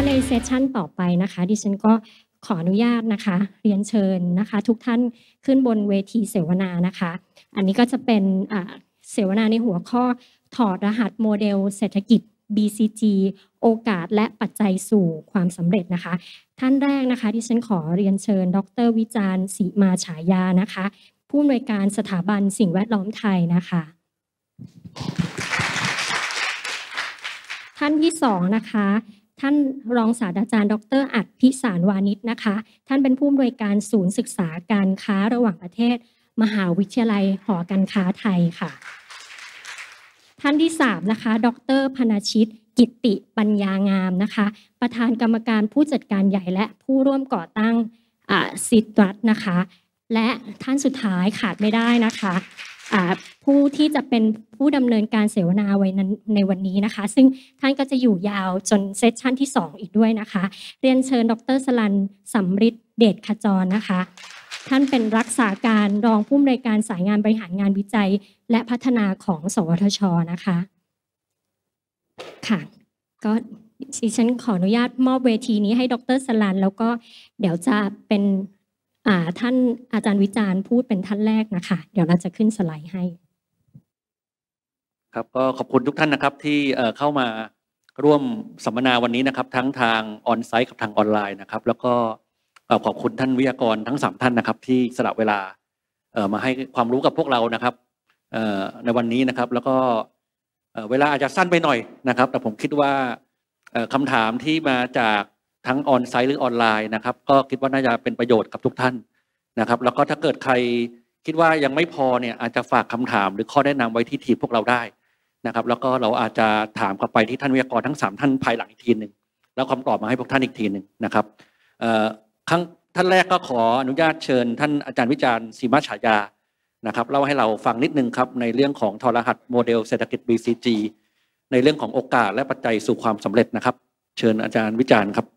ในเซสชันต่อไปนะคะดิฉันก็ขออนุญาตนะคะเรียนเชิญนะคะทุกท่านขึ้นบนเวทีเสวนานะคะอันนี้ก็จะเป็นเสวนาในหัวข้อถอดรหัสโมเดลเศรษฐกิจ BCG โอกาสและปัจจัยสู่ความสำเร็จนะคะท่านแรกนะคะดิฉันขอเรียนเชิญดร.วิจารณ์ศรีมาฉายานะคะผู้อำนวยการสถาบันสิ่งแวดล้อมไทยนะคะท่านที่สองนะคะท่านรองศาสตราจารย์ดร.อัฏฐพิสารวานิชนะคะท่านเป็นผู้อำนวยการศูนย์ศึกษาการค้าระหว่างประเทศมหาวิทยาลัยหอการค้าไทยค่ะท่านที่3นะคะดร.พนชิตกิตติปัญญางามนะคะประธานกรรมการผู้จัดการใหญ่และผู้ร่วมก่อตั้งซิตรัสนะคะและท่านสุดท้ายขาดไม่ได้นะคะผู้ที่จะเป็นผู้ดำเนินการเสวนาไว้ในวันนี้นะคะซึ่งท่านก็จะอยู่ยาวจนเซสชั่นที่2อีกด้วยนะคะเรียนเชิญดร.สลันสำริดเดชขจรนะคะท่านเป็นรักษาการรองผู้อำนวยการสายงานบริหารงานวิจัยและพัฒนาของสวทช.นะคะค่ะก็ดิฉันขออนุญาตมอบเวทีนี้ให้ดร.สลันแล้วก็เดี๋ยวจะเป็นท่านอาจารย์วิจารณ์พูดเป็นท่านแรกนะคะเดี๋ยวเราจะขึ้นสไลด์ให้ครับก็ขอบคุณทุกท่านนะครับที่เข้ามาร่วมสัมมนาวันนี้นะครับทั้งทางออนไซต์กับทางออนไลน์นะครับแล้วก็ขอบคุณท่านวิทยากรทั้ง3ท่านนะครับที่สละเวลามาให้ความรู้กับพวกเรานะครับในวันนี้นะครับแล้วก็เวลาอาจจะสั้นไปหน่อยนะครับแต่ผมคิดว่าคำถามที่มาจากทั้งออนไซต์หรือออนไลน์นะครับก็คิดว่าน่าจะเป็นประโยชน์กับทุกท่านนะครับแล้วก็ถ้าเกิดใครคิดว่ายังไม่พอเนี่ยอาจจะฝากคำถามหรือข้อแนะนำไว้ที่ทีมพวกเราได้นะครับแล้วก็เราอาจจะถามกลับไปที่ท่านวิทยากรทั้ง3ท่านภายหลังอีกทีหนึ่งแล้วคำตอบมาให้พวกท่านอีกทีหนึ่งนะครับท่านแรกก็ขออนุญาตเชิญท่านอาจารย์วิจารณ์ศรีมาฉายานะครับเล่าให้เราฟังนิดนึงครับในเรื่องของถอดรหัสโมเดลเศรษฐกิจ BCG ในเรื่องของโอกาสและปัจจัยสู่ความสำเร็จนะครับเชิญอาจารย์วิจารณ์ครับ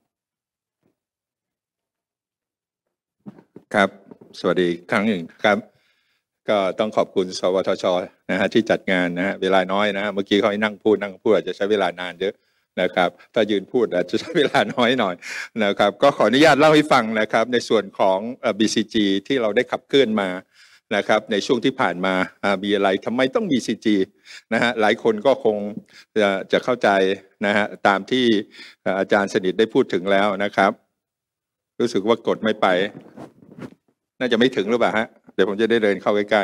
ครับสวัสดีครั้งหนึ่งครับก็ต้องขอบคุณสวทช.นะฮะที่จัดงานนะฮะเวลาน้อยนะฮะเมื่อกี้เขาให้นั่งพูดอาจจะใช้เวลานานเยอะนะครับถ้ายืนพูดอาจจะใช้เวลาน้อยหน่อยนะครับก็ขออนุญาตเล่าให้ฟังนะครับในส่วนของ BCG ที่เราได้ขับเคลื่อนมานะครับในช่วงที่ผ่านมามีอะไรทำไมต้อง BCG นะฮะหลายคนก็คงจะเข้าใจนะฮะตามที่อาจารย์สนิทได้พูดถึงแล้วนะครับรู้สึกว่ากดไม่ไปน่าจะไม่ถึงหรือเปล่าฮะเดี๋ยวผมจะได้เดินเข้าใกล้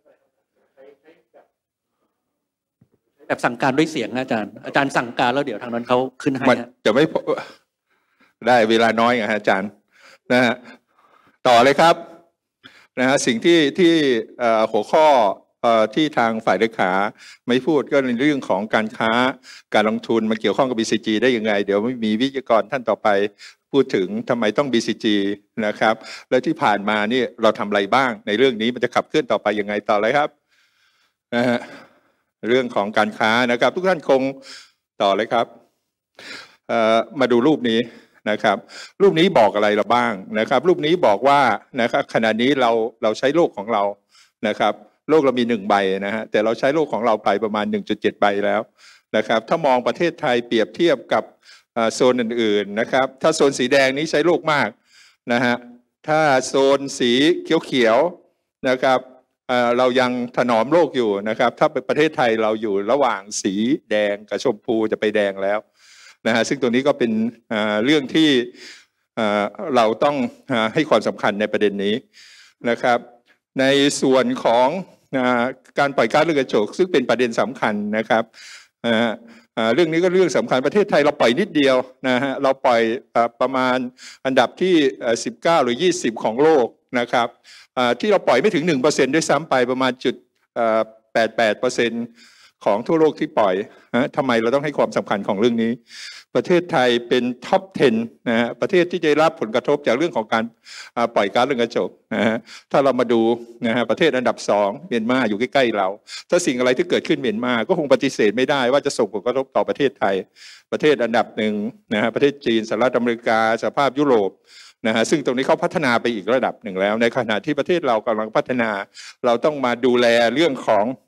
ๆแบบสั่งการด้วยเสียงนะอาจารย์สั่งการแล้วเดี๋ยวทางนั้นเขาขึ้นให้มันจะไม่ได้เวลาน้อยไงฮะอาจารย์นะฮะต่อเลยครับนะฮะสิ่งที่หัวข้อที่ทางฝ่ายเลขาไม่พูดก็ในเรื่องของการค้าการลงทุนมาเกี่ยวข้องกับ BCG ได้ยังไงเดี๋ยวมีวิทยากรท่านต่อไปพูดถึงทำไมต้อง BCG นะครับแล้วที่ผ่านมานี่เราทำอะไรบ้างในเรื่องนี้มันจะขับเคลื่อนต่อไปยังไงต่อเลยครับนะฮะเรื่องของการค้านะครับทุกท่านคงต่อเลยครับมาดูรูปนี้นะครับรูปนี้บอกอะไรเราบ้างนะครับรูปนี้บอกว่านะครับขณะนี้เราใช้โลกของเรานะครับโลกเรามี1ใบนะฮะแต่เราใช้โลกของเราไปประมาณ 1.7 ใบแล้วนะครับถ้ามองประเทศไทยเปรียบเทียบกับโซนอื่นๆนะครับถ้าโซนสีแดงนี้ใช้โลกมากนะฮะถ้าโซนสีเขียวๆนะครับเรายังถนอมโลกอยู่นะครับถ้าประเทศไทยเราอยู่ระหว่างสีแดงกับชมพูจะไปแดงแล้วนะฮะซึ่งตรงนี้ก็เป็นเรื่องที่เราต้องให้ความสำคัญในประเด็นนี้นะครับในส่วนของการปล่อยก๊าซเรือนกระจกซึ่งเป็นประเด็นสำคัญนะครับเรื่องนี้ก็เรื่องสำคัญประเทศไทยเราปล่อยนิดเดียวนะฮะเราปล่อยประมาณอันดับที่19หรือ20ของโลกนะครับที่เราปล่อยไม่ถึง 1% ด้วยซ้ำไปประมาณ0.88%ของทั่วโลกที่ปล่อยทำไมเราต้องให้ความสำคัญของเรื่องนี้ประเทศไทยเป็นท็อป 10นะฮะประเทศที่จะรับผลกระทบจากเรื่องของการปล่อยก๊าซเรือนกระจกนะฮะถ้าเรามาดูนะฮะประเทศอันดับ2เมียนมาอยู่ใกล้ๆเราถ้าสิ่งอะไรที่เกิดขึ้นเมียนมาก็คงปฏิเสธไม่ได้ว่าจะส่งผลกระทบต่อประเทศไทยประเทศอันดับ1นะฮะประเทศจีนสหรัฐอเมริกาสหภาพยุโรปนะฮะซึ่งตรงนี้เขาพัฒนาไปอีกระดับหนึ่งแล้วในขณะที่ประเทศเรากำลังพัฒนาเราต้องมาดูแลเรื่องของ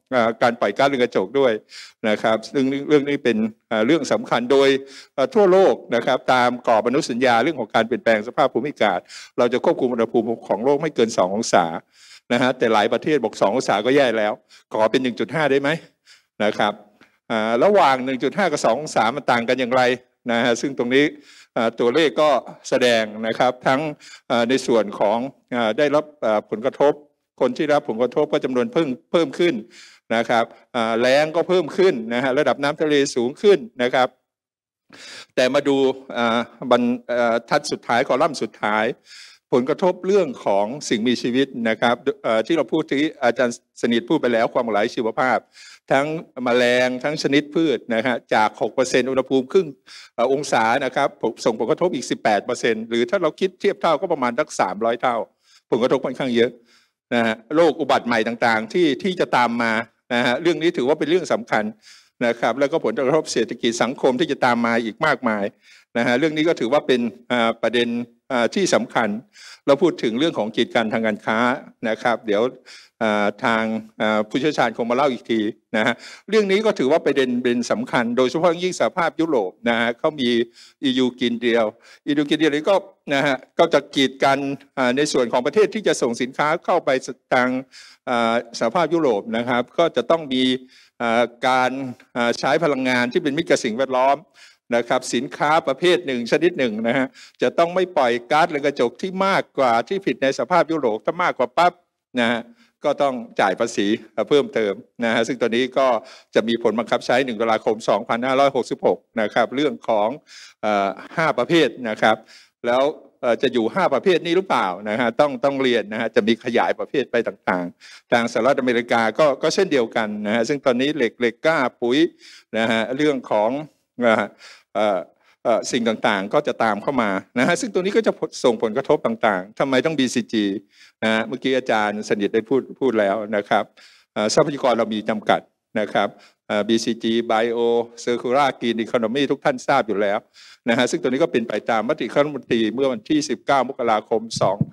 การปล่อยก๊าซเรือนกระจกด้วยนะครับซึ่งเรื่องนี้เป็นเรื่องสำคัญโดยทั่วโลกนะครับตามกรอบอนุสัญญาเรื่องของการเปลี่ยนแปลงสภาพภูมิอากาศเราจะควบคุมอุณหภูมิของโลกไม่เกิน2 องศานะฮะแต่หลายประเทศบอก2 องศาก็แย่แล้วขอเป็น 1.5 ได้ไหมนะครับระหว่าง 1.5 กับ 2 องศามันต่างกันอย่างไรนะฮะซึ่งตรงนี้ตัวเลขก็แสดงนะครับทั้งในส่วนของได้รับผลกระทบคนที่รับผลกระทบก็จำนวนเพิ่มขึ้นนะครับแล้งก็เพิ่มขึ้นนะฮะระดับน้ำทะเลสูงขึ้นนะครับแต่มาดูบรรทัดสุดท้ายคอลัมน์สุดท้ายผลกระทบเรื่องของสิ่งมีชีวิตนะครับที่เราพูดที่อาจารย์สนิทพูดไปแล้วความหลากหลายชีวภาพทั้งแมลงทั้งชนิดพืชนะฮะจาก 6% อุณหภูมิครึ่งองศานะครับส่งผลกระทบอีก 18% หรือถ้าเราคิดเทียบเท่าก็ประมาณสัก300 เท่าผลกระทบค่อนข้างเยอะนะฮะโรคอุบัติใหม่ต่างๆที่จะตามมานะฮะเรื่องนี้ถือว่าเป็นเรื่องสำคัญนะครับแล้วก็ผลกระทบเศรษฐกิจสังคมที่จะตามมาอีกมากมายนะฮะเรื่องนี้ก็ถือว่าเป็นประเด็นที่สำคัญเราพูดถึงเรื่องของกิจการทางการค้านะครับเดี๋ยวทางผู้เชี่ยวชาญคงมาเล่าอีกทีนะฮะเรื่องนี้ก็ถือว่าเป็นสำคัญโดยเฉพาะยิ่งสหภาพยุโรปนะฮะเขามี EU Green Deal นี้ก็นะฮะก็จะกีดกันในส่วนของประเทศที่จะส่งสินค้าเข้าไปทางสหภาพยุโรปนะครับก็จะต้องมีการใช้พลังงานที่เป็นมิตรกับสิ่งแวดล้อมนะครับสินค้าประเภทหนึ่งชนิดหนึ่งนะฮะจะต้องไม่ปล่อยก๊าซเรือนกระจกที่มากกว่าที่ผิดในสหภาพยุโรปถ้ามากกว่าปั๊บนะฮะก็ต้องจ่ายภาษีเพิ่มเติมนะฮะซึ่งตัวนี้ก็จะมีผลบังคับใช้1 ตุลาคม 2566นะครับเรื่องของ5 ประเภทนะครับแล้วจะอยู่5 ประเภทนี้หรือเปล่านะฮะต้องเรียนนะฮะจะมีขยายประเภทไปต่างๆทางสหรัฐอเมริกาก็เช่นเดียวกันนะฮะซึ่งตอนนี้เหล็กกล้าปุ๋ยนะฮะเรื่องของสิ่งต่างๆก็จะตามเข้ามานะฮะซึ่งตัวนี้ก็จะส่งผลกระทบต่างๆทำไมต้อง BCG นะฮะเมื่อกี้อาจารย์สนิทได้พูดแล้วนะครับทรัพยากรเรามีจำกัดนะครับBCG Bio Circular Green Economy ทุกท่านทราบอยู่แล้วนะฮะซึ่งตัวนี้ก็เป็นไปตามมติคณะรัฐมนตรีเมื่อวันที่19 มกราคม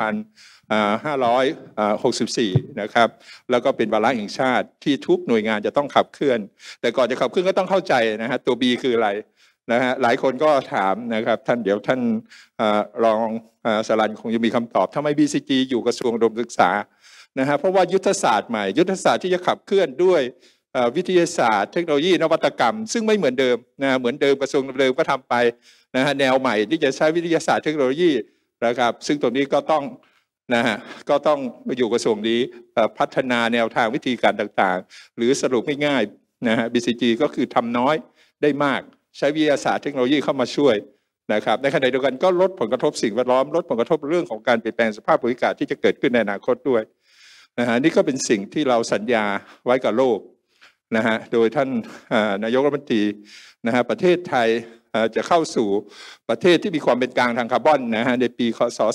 2564นะครับแล้วก็เป็นวาระแห่งชาติที่ทุกหน่วยงานจะต้องขับเคลื่อนแต่ก่อนจะขับเคลื่อนก็ต้องเข้าใจนะฮะตัว B คืออะไรนะฮะหลายคนก็ถามนะครับเดี๋ยวท่านรองสรัญคงจะมีคำตอบทำไม BCG อยู่กระทรวงอุดมศึกษานะฮะเพราะว่ายุทธศาสตร์ใหม่ยุทธศาสตร์ที่จะขับเคลื่อนด้วยวิทยาศาสตร์เทคโนโลยีนวัตกรรมซึ่งไม่เหมือนเดิมนะเหมือนเดิมกระทรวงเดิมก็ทำไปนะฮะแนวใหม่ที่จะใช้วิทยาศาสตร์เทคโนโลยีนะครับซึ่งตัวนี้ก็ต้องนะฮะก็ต้องอยู่กระทรวงนี้พัฒนาแนวทางวิธีการต่างๆหรือสรุปง่ายๆนะฮะ BCG ก็คือทำน้อยได้มากใช้วิทยาศาสตร์เทคโนโลยีเข้ามาช่วยนะครับในขณะเดียวกันก็ลดผลกระทบสิ่งแวดล้อมลดผลกระทบเรื่องของการเปลี่ยนแปลงสภาพภูมิอากาศที่จะเกิดขึ้นในอนาคตด้วยนะฮะนี่ก็เป็นสิ่งที่เราสัญญาไว้กับโลกนะฮะโดยท่านนายกรัฐมนตรีนะฮะประเทศไทยจะเข้าสู่ประเทศที่มีความเป็นกลางทางคาร์บอนนะฮะในปีคศ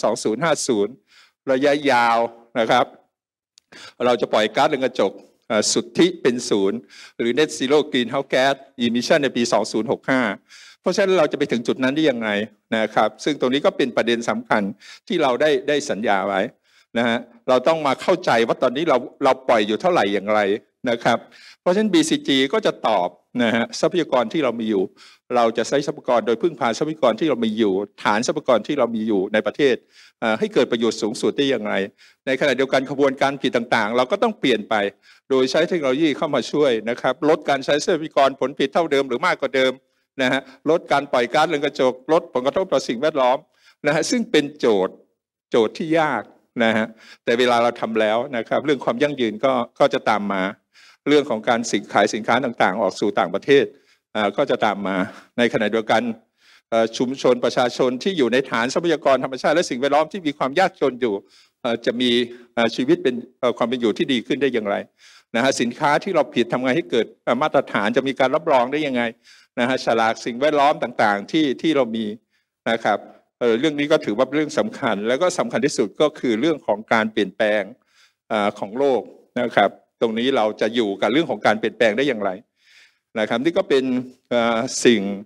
2050 ระยะยาวนะครับเราจะปล่อยก๊าซเรือนกระจกสุทธิเป็นศูนย์หรือ Net Zero Greenhouse Gas Emission ในปี 2065 เพราะฉะนั้นเราจะไปถึงจุดนั้นได้ยังไงนะครับซึ่งตรงนี้ก็เป็นประเด็นสำคัญที่เราได้สัญญาไว้นะฮะเราต้องมาเข้าใจว่าตอนนี้เราปล่อยอยู่เท่าไหร่อย่างไรนะครับเพราะฉะนั้น BCG ก็จะตอบนะฮะทรัพยากรที่เรามีอยู่เราจะใช้ทรัพยากรโดยพึ่งพาทรัพยากรที่เรามีอยู่ฐานทรัพยากรที่เรามีอยู่ในประเทศให้เกิดประโยชน์สูงสุดได้อย่างไรในขณะเดียวกันขบวนการผลิตต่างๆเราก็ต้องเปลี่ยนไปโดยใช้เทคโนโลยีเข้ามาช่วยนะครับลดการใช้ทรัพยากรผลผลิตเท่าเดิมหรือมากกว่าเดิมนะฮะลดการปล่อยก๊าซเรือนกระจกลดผลกระทบต่อสิ่งแวดล้อมนะฮะซึ่งเป็นโจทย์ที่ยากนะฮะแต่เวลาเราทำแล้วนะครับเรื่องความยั่งยืนก็จะตามมาเรื่องของการขายสินค้าต่างๆออกสู่ต่างประเทศก็จะตามมาในขณะเดียวกันชุมชนประชาชนที่อยู่ในฐานทรัพยากรธรรมชาติและสิ่งแวดล้อมที่มีความยากจนอยู่จะมีชีวิตเป็นความเป็นอยู่ที่ดีขึ้นได้อย่างไรนะฮะสินค้าที่เราผลิตทำไงให้เกิดมาตรฐานจะมีการรับรองได้ยังไงนะฮะฉลากสิ่งแวดล้อมต่างๆที่เรามีนะครับเรื่องนี้ก็ถือว่าเป็นเรื่องสำคัญแล้วก็สำคัญที่สุดก็คือเรื่องของการเปลี่ยนแปลงของโลกนะครับตรงนี้เราจะอยู่กับเรื่องของการเปลี่ยนแปลงได้อย่างไรนะครับนี่ก็เป็นสิ่ง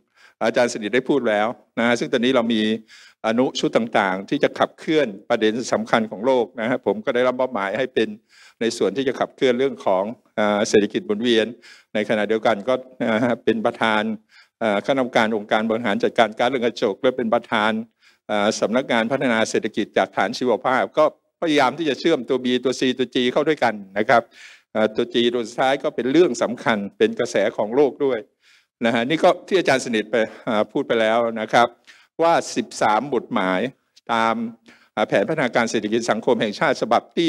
อาจารย์สนิทได้พูดแล้วนะซึ่งตอนนี้เรามีอนุชุดต่างๆที่จะขับเคลื่อนประเด็นสำคัญของโลกนะครับผมก็ได้รับมอบหมายให้เป็นในส่วนที่จะขับเคลื่อนเรื่องของเศรษฐกิจหมุนเวียนในขณะเดียวกันก็เป็นประธานคณะกรรมการองค์การบริหารจัดการก๊าซเรือนกระจกและเป็นประธานสำนักงานพัฒนาเศรษฐกิจจากฐานชีวภาพก็พยายามที่จะเชื่อมตัว B ตัว C ตัว G เข้าด้วยกันนะครับตัว G ตัวสุดท้ายก็เป็นเรื่องสำคัญเป็นกระแสของโลกด้วยนะฮะนี่ก็ที่อาจารย์สนิทไปพูดไปแล้วนะครับว่า13บทหมายตามแผนพัฒนาการเศรษฐกิจสังคมแห่งชาติฉบับที่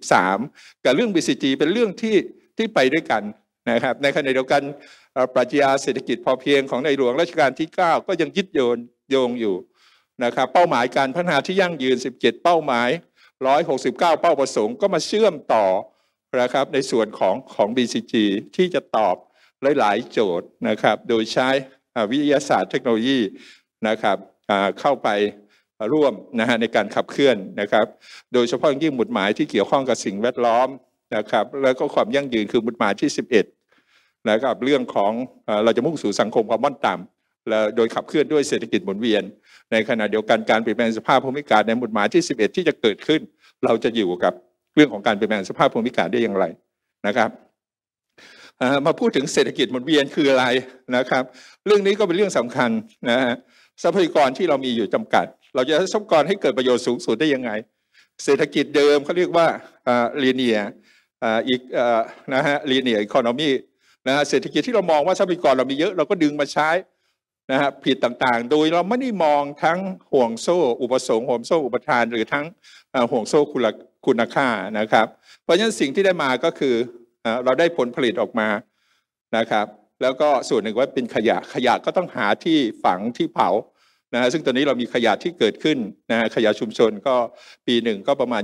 13กับเรื่อง BCG เป็นเรื่องที่ไปด้วยกันนะครับในขณะเดียวกันปรัชญาเศรษฐกิจพอเพียงของในหลวงรัชกาลที่9ก็ยังยึดโยงอยู่นะครับเป้าหมายการพัฒนาที่ยั่งยืน17เป้าหมาย169เป้าประสงค์ก็มาเชื่อมต่อนะครับในส่วนของ BCG ที่จะตอบหลายๆโจทย์นะครับโดยใช้วิทยาศาสตร์เทคโนโลยีนะครับเข้าไปร่วมนะฮะในการขับเคลื่อนนะครับโดยเฉพาะยิ่งหมุดหมายที่เกี่ยวข้องกับสิ่งแวดล้อมนะครับแล้วก็ความยั่งยืนคือหมุดหมายที่11นะครับเรื่องของเราจะมุ่งสู่สังคมความมั่นต่ำและโดยขับเคลื่อนด้วยเศรษฐกิจหมุนเวียนในขณะเดียวกันการเปลี่ยนแปลงสภาพภูมิอากาศในหมุดหมายที่11ที่จะเกิดขึ้นเราจะอยู่กับเรื่องของการเปลี่ยนแปลงสภาพภูมิอากาศได้อย่างไรนะครับมาพูดถึงเศรษฐกิจหมุนเวียนคืออะไรนะครับเรื่องนี้ก็เป็นเรื่องสำคัญนะฮะทรัพยากรที่เรามีอยู่จำกัดเราจะใช้ทรัพยากรให้เกิดประโยชน์สูงสุดได้ยังไงเศรษฐกิจเดิมเขาเรียกว่าlinear นะฮะ linear economy นะฮะเศรษฐกิจที่เรามองว่าทรัพยากรเรามีเยอะเราก็ดึงมาใช้นะฮะผิดต่างๆโดยเราไม่ได้มองทั้งห่วงโซ่อุปสงค์ห่วงโซ่อุปทานหรือทั้งห่วงโซ่คุณค่านะครับเพราะฉะนั้นสิ่งที่ได้มาก็คือเราได้ผลผลิตออกมานะครับแล้วก็ส่วนหนึ่งว่าเป็นขยะก็ต้องหาที่ฝังที่เผานะฮะซึ่งตอนนี้เรามีขยะที่เกิดขึ้นนะฮะขยะชุมชนก็ปีหนึ่งก็ประมาณ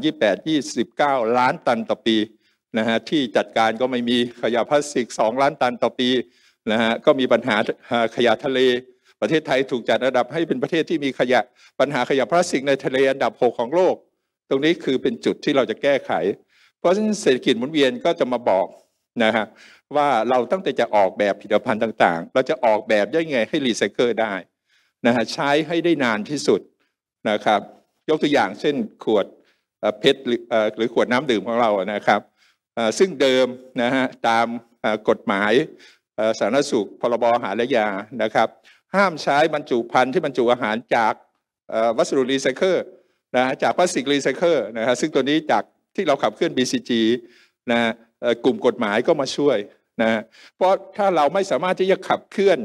29 ล้านตันต่อปีนะฮะที่จัดการก็ไม่มีขยะพลาสติก2 ล้านตันต่อปีนะฮะก็มีปัญหาขยะทะเลประเทศไทยถูกจัดอันดับให้เป็นประเทศที่มีปัญหาขยะพลาสติกในทะเลอันดับ6ของโลกตรงนี้คือเป็นจุดที่เราจะแก้ไขเพราะฉะนั้นเศรษฐกิจหมุนเวียนก็จะมาบอกนะฮะว่าเราตั้งแต่จะออกแบบผลิตภัณฑ์ต่างๆเราจะออกแบบได้ไงให้รีไซเคิลได้นะฮะใช้ให้ได้นานที่สุดนะครับยกตัวอย่างเช่นขวดเพชรหรือขวดน้ำดื่มของเรานะครับซึ่งเดิมนะฮะตามกฎหมายสาธารณสุขพรบอาหารและยานะครับห้ามใช้บรรจุภัณฑ์ที่บรรจุอาหารจากวัสดุรีไซเคิลนะจากพลาสติกรีไซเคิลนะฮะซึ่งตัวนี้จากที่เราขับเคลื่อน BCG นะกลุ่มกฎหมายก็มาช่วยนะเพราะถ้าเราไม่สามารถที่จะขับเคลื่อน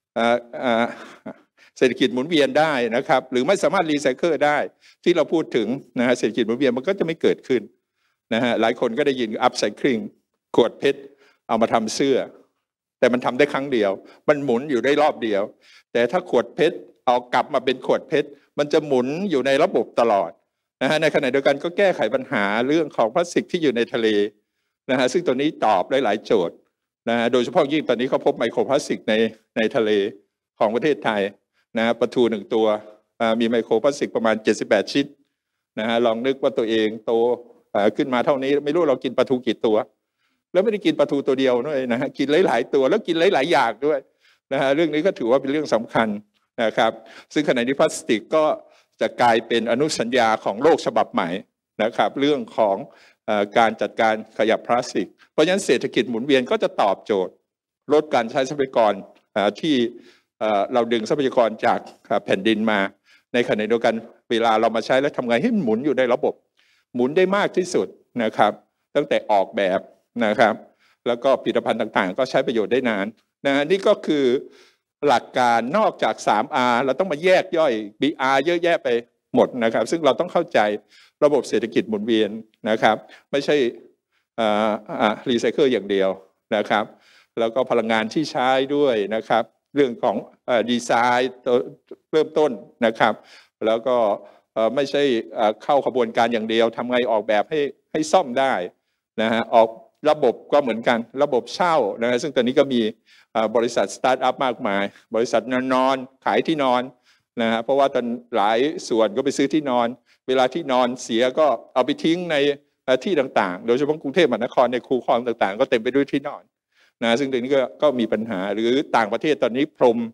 เศรษฐกิจหมุนเวียนได้นะครับหรือไม่สามารถรีไซเคิลได้ที่เราพูดถึงนะฮะเศรษฐกิจหมุนเวียนมันก็จะไม่เกิดขึ้นนะฮะหลายคนก็ได้ยินอัพไซคลิงขวดเพชรเอามาทำเสื้อแต่มันทำได้ครั้งเดียวมันหมุนอยู่ได้รอบเดียวแต่ถ้าขวดเพชรเอากลับมาเป็นขวดเพชรมันจะหมุนอยู่ในระบบตลอดนะฮะในขณะเดียวกันก็แก้ไขปัญหาเรื่องของพลาสติกที่อยู่ในทะเลนะฮะซึ่งตัวนี้ตอบได้หลายโจทย์นะฮะโดยเฉพาะยิ่งตอนนี้เขาพบไมโครพลาสติกในทะเลของประเทศไทยนะฮะปลาทู1ตัวมีไมโครพลาสติกประมาณ78ชิ้นนะฮะลองนึกว่าตัวเองโตขึ้นมาเท่านี้ไม่รู้เรากินปลาทูกี่ตัวแล้วไม่ได้กินปลาทูตัวเดียวด้วยนะฮะกินหลายๆตัวแล้วกินหลายๆอย่างด้วยนะฮะเรื่องนี้ก็ถือว่าเป็นเรื่องสำคัญนะครับซึ่งขณะนี้พลาสติกก็จะกลายเป็นอนุสัญญาของโลกฉบับใหม่นะครับเรื่องของการจัดการขยะพลาสติกเพราะฉะนั้นเศรษฐกิจหมุนเวียนก็จะตอบโจทย์ลดการใช้ทรัพยากรที่เราดึงทรัพยากรจากแผ่นดินมาในขณะเดียวกันเวลาเรามาใช้แล้วทำไงให้หมุนอยู่ในระบบหมุนได้มากที่สุดนะครับตั้งแต่ออกแบบนะครับแล้วก็ผลิตภัณฑ์ต่างๆก็ใช้ประโยชน์ได้นานนะนี่ก็คือหลักการนอกจาก 3R เราต้องมาแยกย่อย BR เยอะแยะไปหมดนะครับซึ่งเราต้องเข้าใจระบบเศรษฐกิจหมุนเวียนนะครับไม่ใช่รีไซเคิลอย่างเดียวนะครับแล้วก็พลังงานที่ใช้ด้วยนะครับเรื่องของดีไซน์เริ่มต้นนะครับแล้วก็ไม่ใช่เข้าขบวนการอย่างเดียวทำไงออกแบบให้ซ่อมได้นะฮะออกระบบก็เหมือนกันระบบเช่านะฮะซึ่งตอนนี้ก็มีบริษัทสตาร์ทอัพมากมายบริษัทนอนขายที่นอนนะฮะเพราะว่าตอนหลายส่วนก็ไปซื้อที่นอนเวลาที่นอนเสียก็เอาไปทิ้งในที่ต่างๆโดยเฉพาะกรุงเทพมหานครในคูคลองต่างๆก็เต็มไปด้วยที่นอนนะซึ่งตรงนี้ก็มีปัญหาหรือต่างประเทศตอนนี้พรม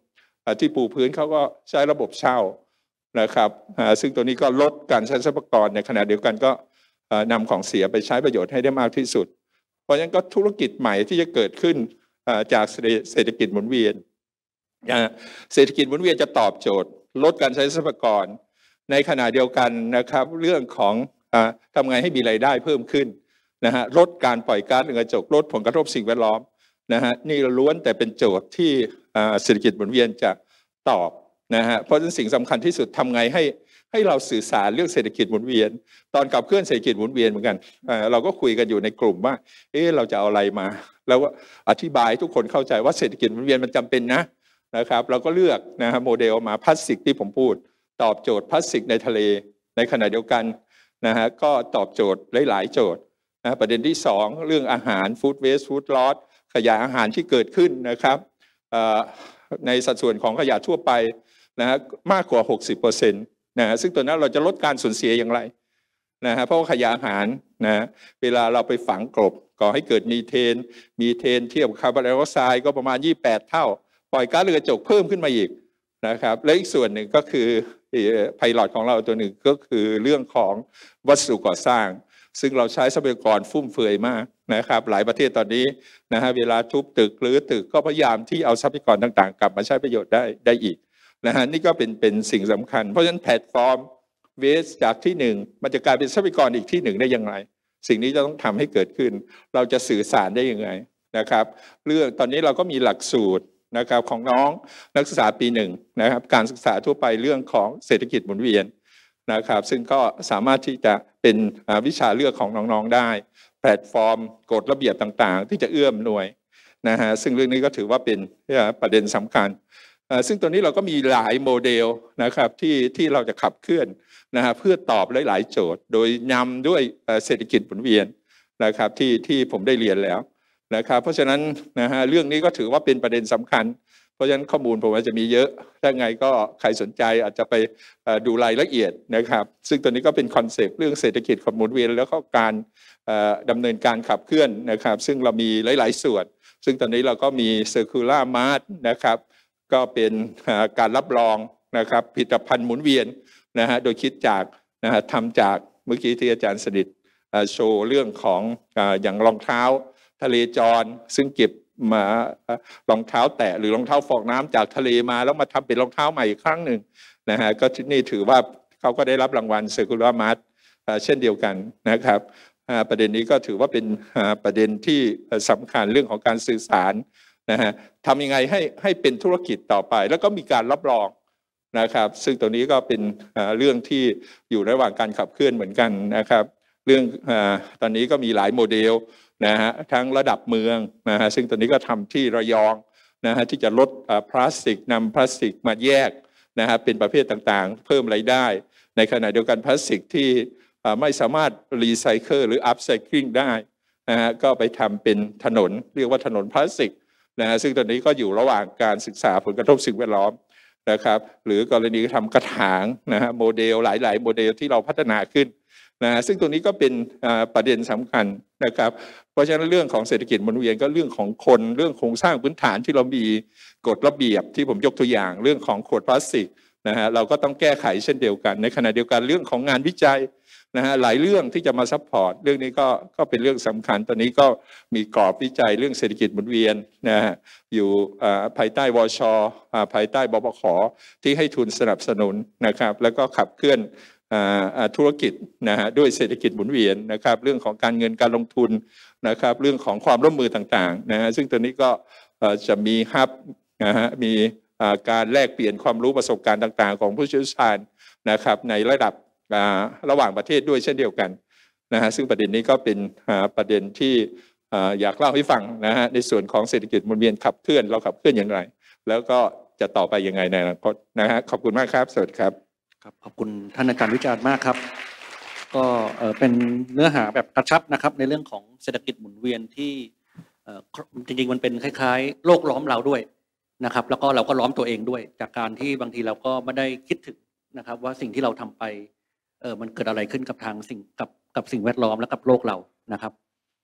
ที่ปูพื้นเขาก็ใช้ระบบเช่านะครับซึ่งตัวนี้ก็ลดการใช้ทรัพยากรในขณะเดียวกันก็นำของเสียไปใช้ประโยชน์ให้ได้มากที่สุดเพราะฉะนั้นก็ธุรกิจใหม่ที่จะเกิดขึ้นจากเศรษฐกิจหมุนเวียนเศรษฐกิจหมุนเวียนจะตอบโจทย์ลดการใช้ทรัพยากรในขณะเดียวกันนะครับเรื่องของทำไงให้มีรายได้เพิ่มขึ้นนะฮะลดการปล่อยก๊าซเรือนกระจกลดผลกระทบสิ่งแวดล้อมนะฮะนี่ล้วนแต่เป็นโจทย์ที่เศรษฐกิจหมุนเวียนจะตอบนะฮะเพราะฉะนั้นสิ่งสำคัญที่สุดทำไงให้เราสื่อสารเรื่องเศรษฐกิจหมุนเวียนตอนขับเคลื่อนเศรษฐกิจหมุนเวียนเหมือนกันเราก็คุยกันอยู่ในกลุ่มว่าเราจะเอาอะไรมาแล้วอธิบายทุกคนเข้าใจว่าเศรษฐกิจหมุนเวียนมันจำเป็นนะครับเราก็เลือกนะฮะโมเดลมาพลาสติกที่ผมพูดตอบโจทย์พลาสติกในทะเลในขณะเดียวกันนะฮะก็ตอบโจทย์หลายๆโจทย์นะประเด็นที่2เรื่องอาหารฟู้ดเวสต์ฟู้ดลอสขยะอาหารที่เกิดขึ้นนะครับในสัดส่วนของขยะทั่วไปนะฮะมากกว่า 60% นะฮะซึ่งตัวนั้นเราจะลดการสูญเสียอย่างไรนะฮะเพราะว่าขยะอาหารนะเวลาเราไปฝังกลบก่อให้เกิดมีเทนเทียบคาร์บอนไดออกไซด์ก็ประมาณ28 เท่าปล่อยก๊าซเรือนกระจกเพิ่มขึ้นมาอีกนะครับและอีกส่วนหนึ่งก็คือไพลอตของเราตัวหนึ่งก็คือเรื่องของวัสดุก่อสร้างซึ่งเราใช้ทรัพยากรฟุ่มเฟือยมากนะครับหลายประเทศตอนนี้นะฮะเวลาทุบตึกหรือตึกก็พยายามที่เอาทรัพยากรต่างๆกลับมาใช้ประโยชน์ได้อีกนะฮะนี่ก็เป็นสิ่งสำคัญเพราะฉะนั้นแพลตฟอร์มเวสจากที่1มันจะกลายเป็นทรัพยากรอีกที่1ได้อย่างไรสิ่งนี้จะต้องทำให้เกิดขึ้นเราจะสื่อสารได้ยังไงนะครับเรื่องตอนนี้เราก็มีหลักสูตรนะครับของน้องนักศึกษาปี1นะครับการศึกษาทั่วไปเรื่องของเศรษฐกิจหมุนเวียนนะครับซึ่งก็สามารถที่จะเป็นวิชาเลือกของน้องๆได้แพลตฟอร์มกฎระเบียบต่างๆที่จะเอื้อมหน่วยนะฮะซึ่งเรื่องนี้ก็ถือว่าเป็นประเด็นสำคัญซึ่งตัวนี้เราก็มีหลายโมเดลนะครับที่เราจะขับเคลื่อนนะฮะเพื่อตอบหลายๆโจทย์โดยนำด้วยเศรษฐกิจหมุนเวียนนะครับที่ผมได้เรียนแล้วนะครับเพราะฉะนั้นนะฮะเรื่องนี้ก็ถือว่าเป็นประเด็นสำคัญเพราะฉะนั้นข้อมูลผมอาจจะมีเยอะถ้าไงก็ใครสนใจอาจจะไปดูรายละเอียดนะครับซึ่งตัวนี้ก็เป็นคอนเซปต์เรื่องเศรษฐกิจหมุนเวียนแล้วก็การดำเนินการขับเคลื่อนนะครับซึ่งเรามีหลายๆส่วนซึ่งตอนนี้เราก็มี Circular Mart นะครับก็เป็นการรับรองนะครับผลิตภัณฑ์หมุนเวียนนะฮะโดยคิดจากนะฮะทำจากเมื่อกี้ที่อาจารย์สนิทโชว์เรื่องของอย่างรองเท้าทะเลจรซึ่งเก็บมารองเท้าแตะหรือรองเท้าฟอกน้ำจากทะเลมาแล้วมาทำเป็นรองเท้าใหม่อีกครั้งหนึ่งนะฮะก็นี่ถือว่าเขาก็ได้รับรางวัล Circular Mart เช่นเดียวกันนะครับประเด็นนี้ก็ถือว่าเป็นประเด็นที่สำคัญเรื่องของการสื่อสารนะฮะทำยังไงให้เป็นธุรกิจต่อไปแล้วก็มีการรับรองนะครับซึ่งตัวนี้ก็เป็นเรื่องที่อยู่ระหว่างการขับเคลื่อนเหมือนกันนะครับเรื่องตอนนี้ก็มีหลายโมเดลนะฮะทั้งระดับเมืองนะฮะซึ่งตอนนี้ก็ทำที่ระยองนะฮะที่จะลดพลาสติกนำพลาสติกมาแยกนะฮะเป็นประเภทต่างๆเพิ่มรายได้ในขณะเดียวกันพลาสติกที่ไม่สามารถรีไซเคิลหรืออัพไซคลิงได้นะฮะก็ไปทำเป็นถนนเรียกว่าถนนพลาสติกนะฮะซึ่งตอนนี้ก็อยู่ระหว่างการศึกษาผลกระทบสิ่งแวดล้อมนะครับหรือกรณีทำกระถางนะฮะโมเดลหลายๆโมเดลที่เราพัฒนาขึ้นนะซึ่งตรงนี้ก็เป็นประเด็นสำคัญนะครับเพราะฉะนั้นเรื่องของเศรษฐกิจหมุนเวียนก็เรื่องของคนเรื่องโครงสร้างพื้นฐานที่เรามีกฎระเบียบที่ผมยกตัวอย่างเรื่องของขวดพลาสติกนะฮะเราก็ต้องแก้ไขเช่นเดียวกันในขณะเดียวกันเรื่องของงานวิจัยนะฮะหลายเรื่องที่จะมาซัพพอร์ตเรื่องนี้ก็เป็นเรื่องสำคัญตอนนี้ก็มีกรอบวิจัยเรื่องเศรษฐกิจหมุนเวียนนะฮะอยู่ภายใต้วช.ภายใต้บปข.ที่ให้ทุนสนับสนุนนะครับแล้วก็ขับเคลื่อนธุรกิจนะฮะด้วยเศรษฐกิจหมุนเวียนนะครับเรื่องของการเงินการลงทุนนะครับเรื่องของความร่วมมือต่างๆนะฮะซึ่งตัวนี้ก็จะมีฮับนะฮะมีการแลกเปลี่ยนความรู้ประสบการณ์ต่างๆของผู้เชี่ยวชาญนะครับในระดับระหว่างประเทศด้วยเช่นเดียวกันนะฮะซึ่งประเด็นนี้ก็เป็นประเด็นที่อยากเล่าให้ฟังนะฮะในส่วนของเศรษฐกิจหมุนเวียนขับเคลื่อนเราขับเคลื่อนอย่างไรแล้วก็จะต่อไปยังไงในอนาคตนะฮะขอบคุณมากครับสวัสดีครับขอบคุณท่านอาจารย์วิจารณ์มากครับก็เป็นเนื้อหาแบบกระชับนะครับในเรื่องของเศรษฐกิจหมุนเวียนที่จริงๆมันเป็นคล้ายๆโลกล้อมเราด้วยนะครับแล้วก็เราก็ล้อมตัวเองด้วยจากการที่บางทีเราก็ไม่ได้คิดถึงนะครับว่าสิ่งที่เราทำไปมันเกิดอะไรขึ้นกับทางกับสิ่งแวดล้อมและกับโลกเรานะครับ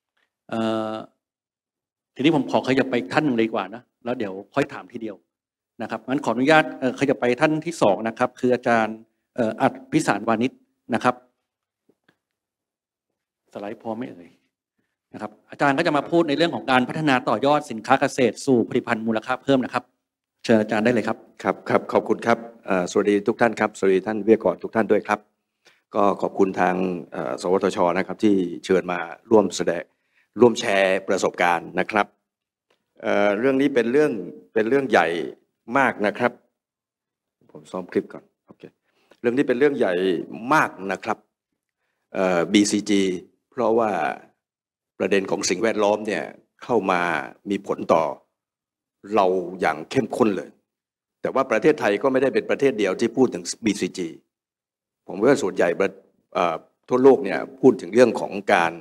ทีนี้ผมขอขยับไปท่านหนึ่งเลยดีกว่านะแล้วเดี๋ยวค่อยถามทีเดียวนะครับงั้นขออนุญาตขยับไปท่านที่สองนะครับคืออาจารย์อัดพิสารวานิชนะครับสไลด์พอไม่เอ่ยนะครับอาจารย์ก็จะมาพูดในเรื่องของการพัฒนาต่อยอดสินค้าเกษตรสู่ผลิตภัณฑ์มูลค่าเพิ่มนะครับเชิญอาจารย์ได้เลยครับครับขอบคุณครับสวัสดีทุกท่านครับสวัสดีท่านวิทยากรทุกท่านด้วยครับก็ขอบคุณทางสวทช.นะครับที่เชิญมาร่วมแชร์ประสบการณ์นะครับเรื่องนี้เป็นเรื่องใหญ่มากนะครับผมซ้อมคลิปก่อนโอเคเรื่องนี้เป็นเรื่องใหญ่มากนะครับBCG เพราะว่าประเด็นของสิ่งแวดล้อมเนี่ยเข้ามามีผลต่อเราอย่างเข้มข้นเลยแต่ว่าประเทศไทยก็ไม่ได้เป็นประเทศเดียวที่พูดถึง BCG ผมว่าส่วนใหญ่ทั่วโลกเนี่ยพูดถึงเรื่องของการ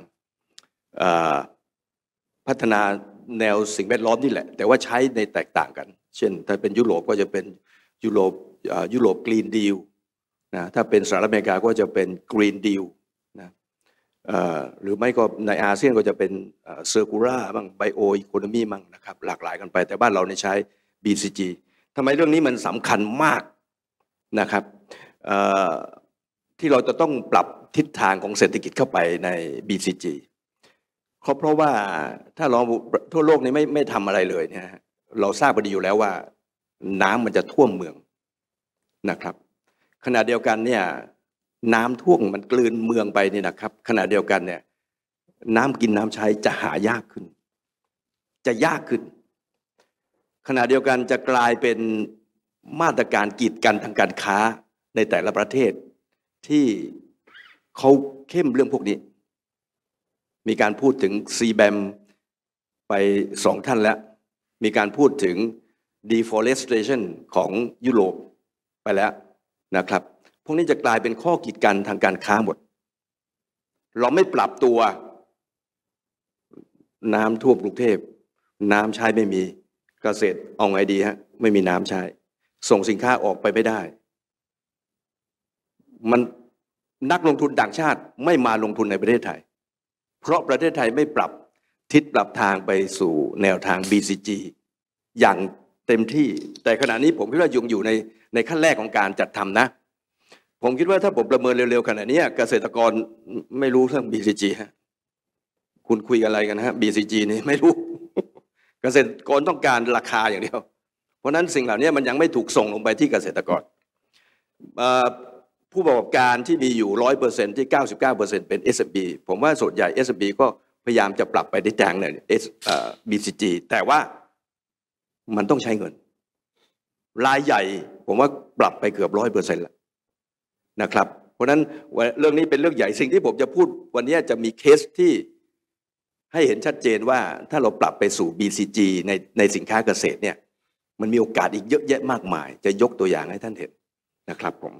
พัฒนาแนวสิ่งแวดล้อมนี่แหละแต่ว่าใช้ในแตกต่างกันเช่นถ้าเป็นยุโรปก็จะเป็นยุโรปกรีนดีลนะถ้าเป็นสหรัฐอเมริกาก็จะเป็นกรีนดีลนะหรือไม่ก็ในอาเซียนก็จะเป็นเซอร์คูล่าบ้างไบโออีโคโนมีบ้างนะครับหลากหลายกันไปแต่บ้านเราใช้ BCG ทำไมเรื่องนี้มันสำคัญมากนะครับที่เราจะต้องปรับทิศทางของเศรษฐกิจเข้าไปใน BCG เพราะว่าถ้าเราทั่วโลกนี้ไม่ทำอะไรเลยเนี่ยเราทราบพอดีอยู่แล้วว่าน้ำมันจะท่วมเมืองนะครับขณะเดียวกันเนี่ยน้ำท่วมมันกลืนเมืองไปนี่นะครับขณะเดียวกันเนี่ยน้ำกินน้ำใช้จะหายากขึ้นจะยากขึ้นขณะเดียวกันจะกลายเป็นมาตรการกีดกันทางการค้าในแต่ละประเทศที่เขาเข้มเรื่องพวกนี้มีการพูดถึง CBAM ไป2 ท่านแล้วมีการพูดถึง deforestation ของยุโรปไปแล้วนะครับพวกนี้จะกลายเป็นข้อกีดกันทางการค้าหมดเราไม่ปรับตัวน้ำท่วมกรุงเทพน้ำใช้ไม่มีเกษตรเอาไงดีฮะไม่มีน้ำใช้ส่งสินค้าออกไปไม่ได้มันนักลงทุนต่างชาติไม่มาลงทุนในประเทศไทยเพราะประเทศไทยไม่ปรับทิศปรับทางไปสู่แนวทาง BCG อย่างเต็มที่แต่ขณะนี้ผมคิดว่ายังอยู่ในขั้นแรกของการจัดทำนะผมคิดว่าถ้าผมประเมินเร็วๆขนาดนี้เกษตรกรไม่รู้เรื่อง BCG ฮะคุณคุยอะไรกันฮะ BCG นี่ไม่รู้ เกษตรกรต้องการราคาอย่างเดียวเพราะนั้นสิ่งเหล่านี้มันยังไม่ถูกส่งลงไปที่เกษตรกรผู้ประกอบการที่มีอยู่ 100% ที่ 99% เป็น SME ผมว่าส่วนใหญ่ SME ก็พยายามจะปรับไปในทางBCG แต่ว่ามันต้องใช้เงินรายใหญ่ผมว่าปรับไปเกือบ 100% แล้วนะครับเพราะนั้นเรื่องนี้เป็นเรื่องใหญ่สิ่งที่ผมจะพูดวันนี้จะมีเคสที่ให้เห็นชัดเจนว่าถ้าเราปรับไปสู่ BCG ในสินค้าเกษตรเนี่ยมันมีโอกาสอีกเยอะแยะมากมายจะยกตัวอย่างให้ท่านเห็นนะครับผม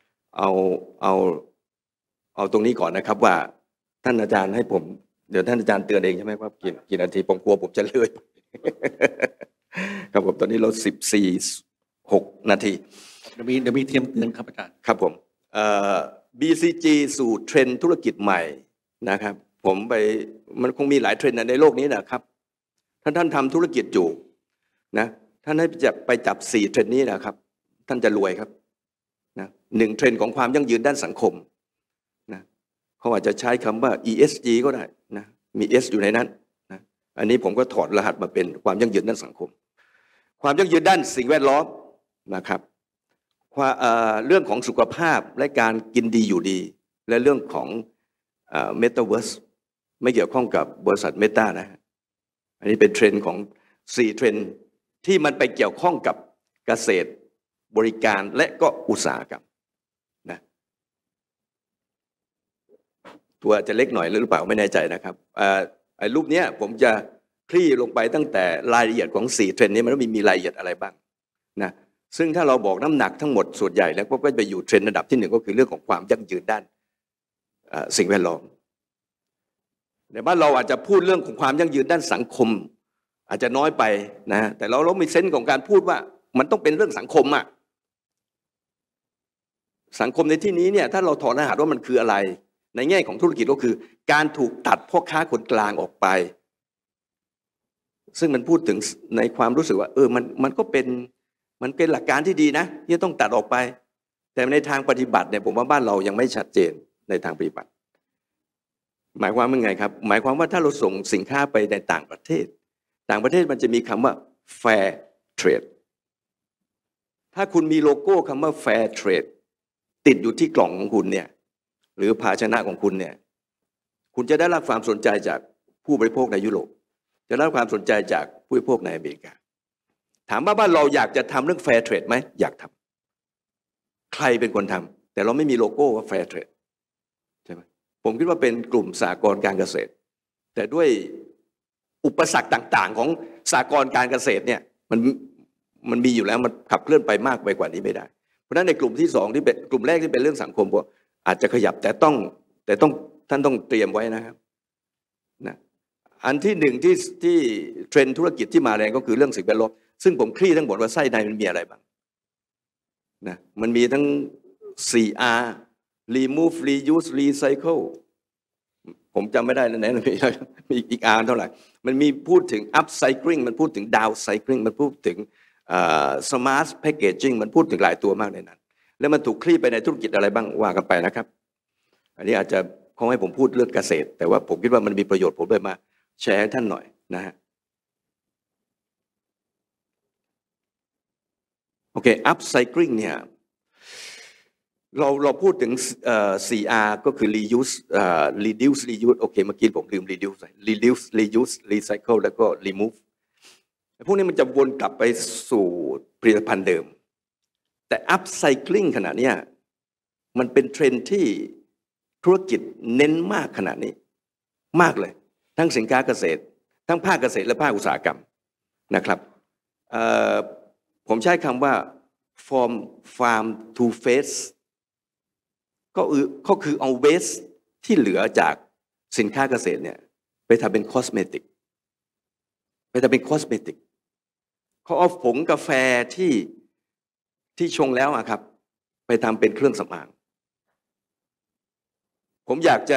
เอาตรงนี้ก่อนนะครับว่าท่านอาจารย์ให้ผมเดี๋ยวท่านอาจารย์เตือนเองใช่ไหมว่ากี่นาทีผมกลัวผมจะเลื่อย ครับผมตอนนี้เรา14.6 นาทีเดี๋ยวมีเทียมเตือนครับอาจารย์ครับผมBCG สู่เทรนด์ธุรกิจใหม่นะครับผมมันคงมีหลายเทรนด์ในโลกนี้นะครับท่านทำธุรกิจอยู่นะท่านให้ไปจับ4เทรนด์นี้นะครับท่านจะรวยครับนะ1เทรนด์ของความยั่งยืนด้านสังคมนะเขาอาจจะใช้คำว่า ESG ก็ได้นะมี S อยู่ในนั้นนะอันนี้ผมก็ถอดรหัสมาเป็นความยั่งยืนด้านสังคมความยั่งยืนด้านสิ่งแวดล้อมนะครับเรื่องของสุขภาพและการกินดีอยู่ดีและเรื่องของMetaverse ไม่เกี่ยวข้องกับบริษัท Meta นะอันนี้เป็นเทรนด์ของ4เทรนด์ที่มันไปเกี่ยวข้องกับเกษตรบริการและก็อุตสาหกรรมนะตัวจะเล็กหน่อยหรือเปล่าไม่แน่ใจนะครับรูปนี้ผมจะคลี่ลงไปตั้งแต่รายละเอียดของ4เทรนด์นี้มันมีรายละเอียดอะไรบ้างนะซึ่งถ้าเราบอกน้ำหนักทั้งหมดส่วนใหญ่แล้วก็จะไปอยู่เทรนด์ระดับที่1ก็คือเรื่องของความยั่งยืนด้านสิ่งแวดล้อมในบ้านเราอาจจะพูดเรื่องของความยั่งยืนด้านสังคมอาจจะน้อยไปนะแต่เรามีเซนส์ของการพูดว่ามันต้องเป็นเรื่องสังคมอะสังคมในที่นี้เนี่ยถ้าเราถอดรหัสว่ามันคืออะไรในแง่ของธุรกิจก็คือการถูกตัดพ่อค้าคนกลางออกไปซึ่งมันพูดถึงในความรู้สึกว่ามันก็เป็นมันเป็นหลักการที่ดีนะที่ต้องตัดออกไปแต่ในทางปฏิบัติเนี่ยผมว่าบ้านเรายังไม่ชัดเจนในทางปฏิบัติหมายความว่าไงครับหมายความว่าถ้าเราส่งสินค้าไปในต่างประเทศมันจะมีคำว่า fair trade ถ้าคุณมีโลโก้คำว่า fair trade ติดอยู่ที่กล่องของคุณเนี่ยหรือภาชนะของคุณเนี่ยคุณจะได้รับความสนใจจากผู้บริโภคในยุโรปจะได้รับความสนใจจากผู้บริโภคในอเมริกาถามว่าบ้านเราอยากจะทำเรื่อง fair trade ไหมอยากทำใครเป็นคนทำแต่เราไม่มีโลโก้ว่า fair trade ใช่ไหมผมคิดว่าเป็นกลุ่มสหกรณ์การเกษตรแต่ด้วยอุปสรรคต่างๆของสหกรณ์การเกษตรเนี่ยมันมีอยู่แล้วมันขับเคลื่อนไปมากไปกว่านี้ไม่ได้เพราะฉะนั้นในกลุ่มที่สองที่เป็นกลุ่มแรกที่เป็นเรื่องสังคมพวกอาจจะขยับแต่ต้องท่านต้องเตรียมไว้นะครับนะอันที่หนึ่งที่เทรนด์ธุรกิจที่มาแรงก็คือเรื่องสิ่งแวดล้อมซึ่งผมคลี่ทั้งหมดว่าไส้ในมันมีอะไรบ้างนะมันมีทั้ง 4R remove reuse recycle ผมจำไม่ได้แล้วไหนมีอีก R เท่าไหร่มันมีพูดถึง upcycling มันพูดถึง downcycling มันพูดถึงsmart packaging มันพูดถึงหลายตัวมากในนั้นแล้วมันถูกคลี่ไปในธุรกิจอะไรบ้างว่ากันไปนะครับอันนี้อาจจะเขาให้ผมพูดเรื่องเกษตรแต่ว่าผมคิดว่ามันมีประโยชน์ผมเลยมาแชร์ให้ท่านหน่อยนะฮะโอเค upcycling เนี่ยเราพูดถึง4R ก็คือ reuse reuse โอเคเมื่อกี้ผมลืม reuse recycle แล้วก็ remove พวกนี้มันจะวนกลับไปสู่ผลิตภัณฑ์เดิมแต่ upcycling ขณะนี้มันเป็นเทรนด์ที่ธุรกิจเน้นมากขณะนี้มากเลยทั้งสินค้าเกษตรทั้งภาคเกษตรและภาคอุตสาหกรรมนะครับผมใช้คำว่า from farm to face ก็คือเอาเวสที่เหลือจากสินค้าเกษตรเนี่ยไปทำเป็นคอสเมติกเขาเอาผงกาแฟที่ชงแล้วอะครับไปทำเป็นเครื่องสำอางผมอยากจะ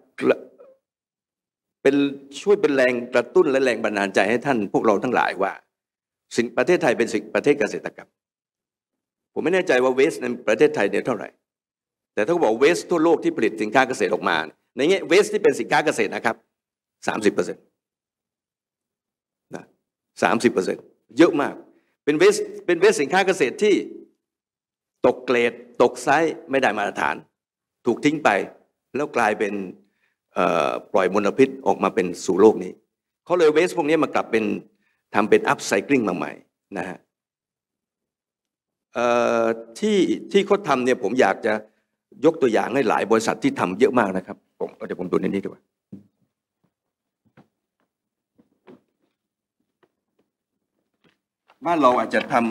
ช่วยเป็นแรงกระตุ้นและแรงบันดาลใจให้ท่านพวกเราทั้งหลายว่าประเทศไทยเป็นประเทศเกษตรกรรมผมไม่แน่ใจว่าเวสในประเทศไทยเนี่ยเท่าไหร่แต่ถ้าบอกเวสทั่วโลกที่ผลิตสินค้าเกษตรออกมาในแง่เวสที่เป็นสินค้าเกษตรนะครับ 30% นะ 30% เยอะมากเป็นเวสสินค้าเกษตรที่ตกเกรดตกไซส์ไม่ได้มาตรฐานถูกทิ้งไปแล้วกลายเป็นปล่อยมลพิษออกมาเป็นสู่โลกนี้เขาเลยเวสพวกนี้มากลับเป็นทำเป็นอัพไซคลิงมาใหม่นะฮะที่เขาทำเนี่ยผมอยากจะยกตัวอย่างให้หลายบริษัทที่ทำเยอะมากนะครับเดี๋ยวผมดูในนี้ดีกว่าบ้านเราอาจจะทำ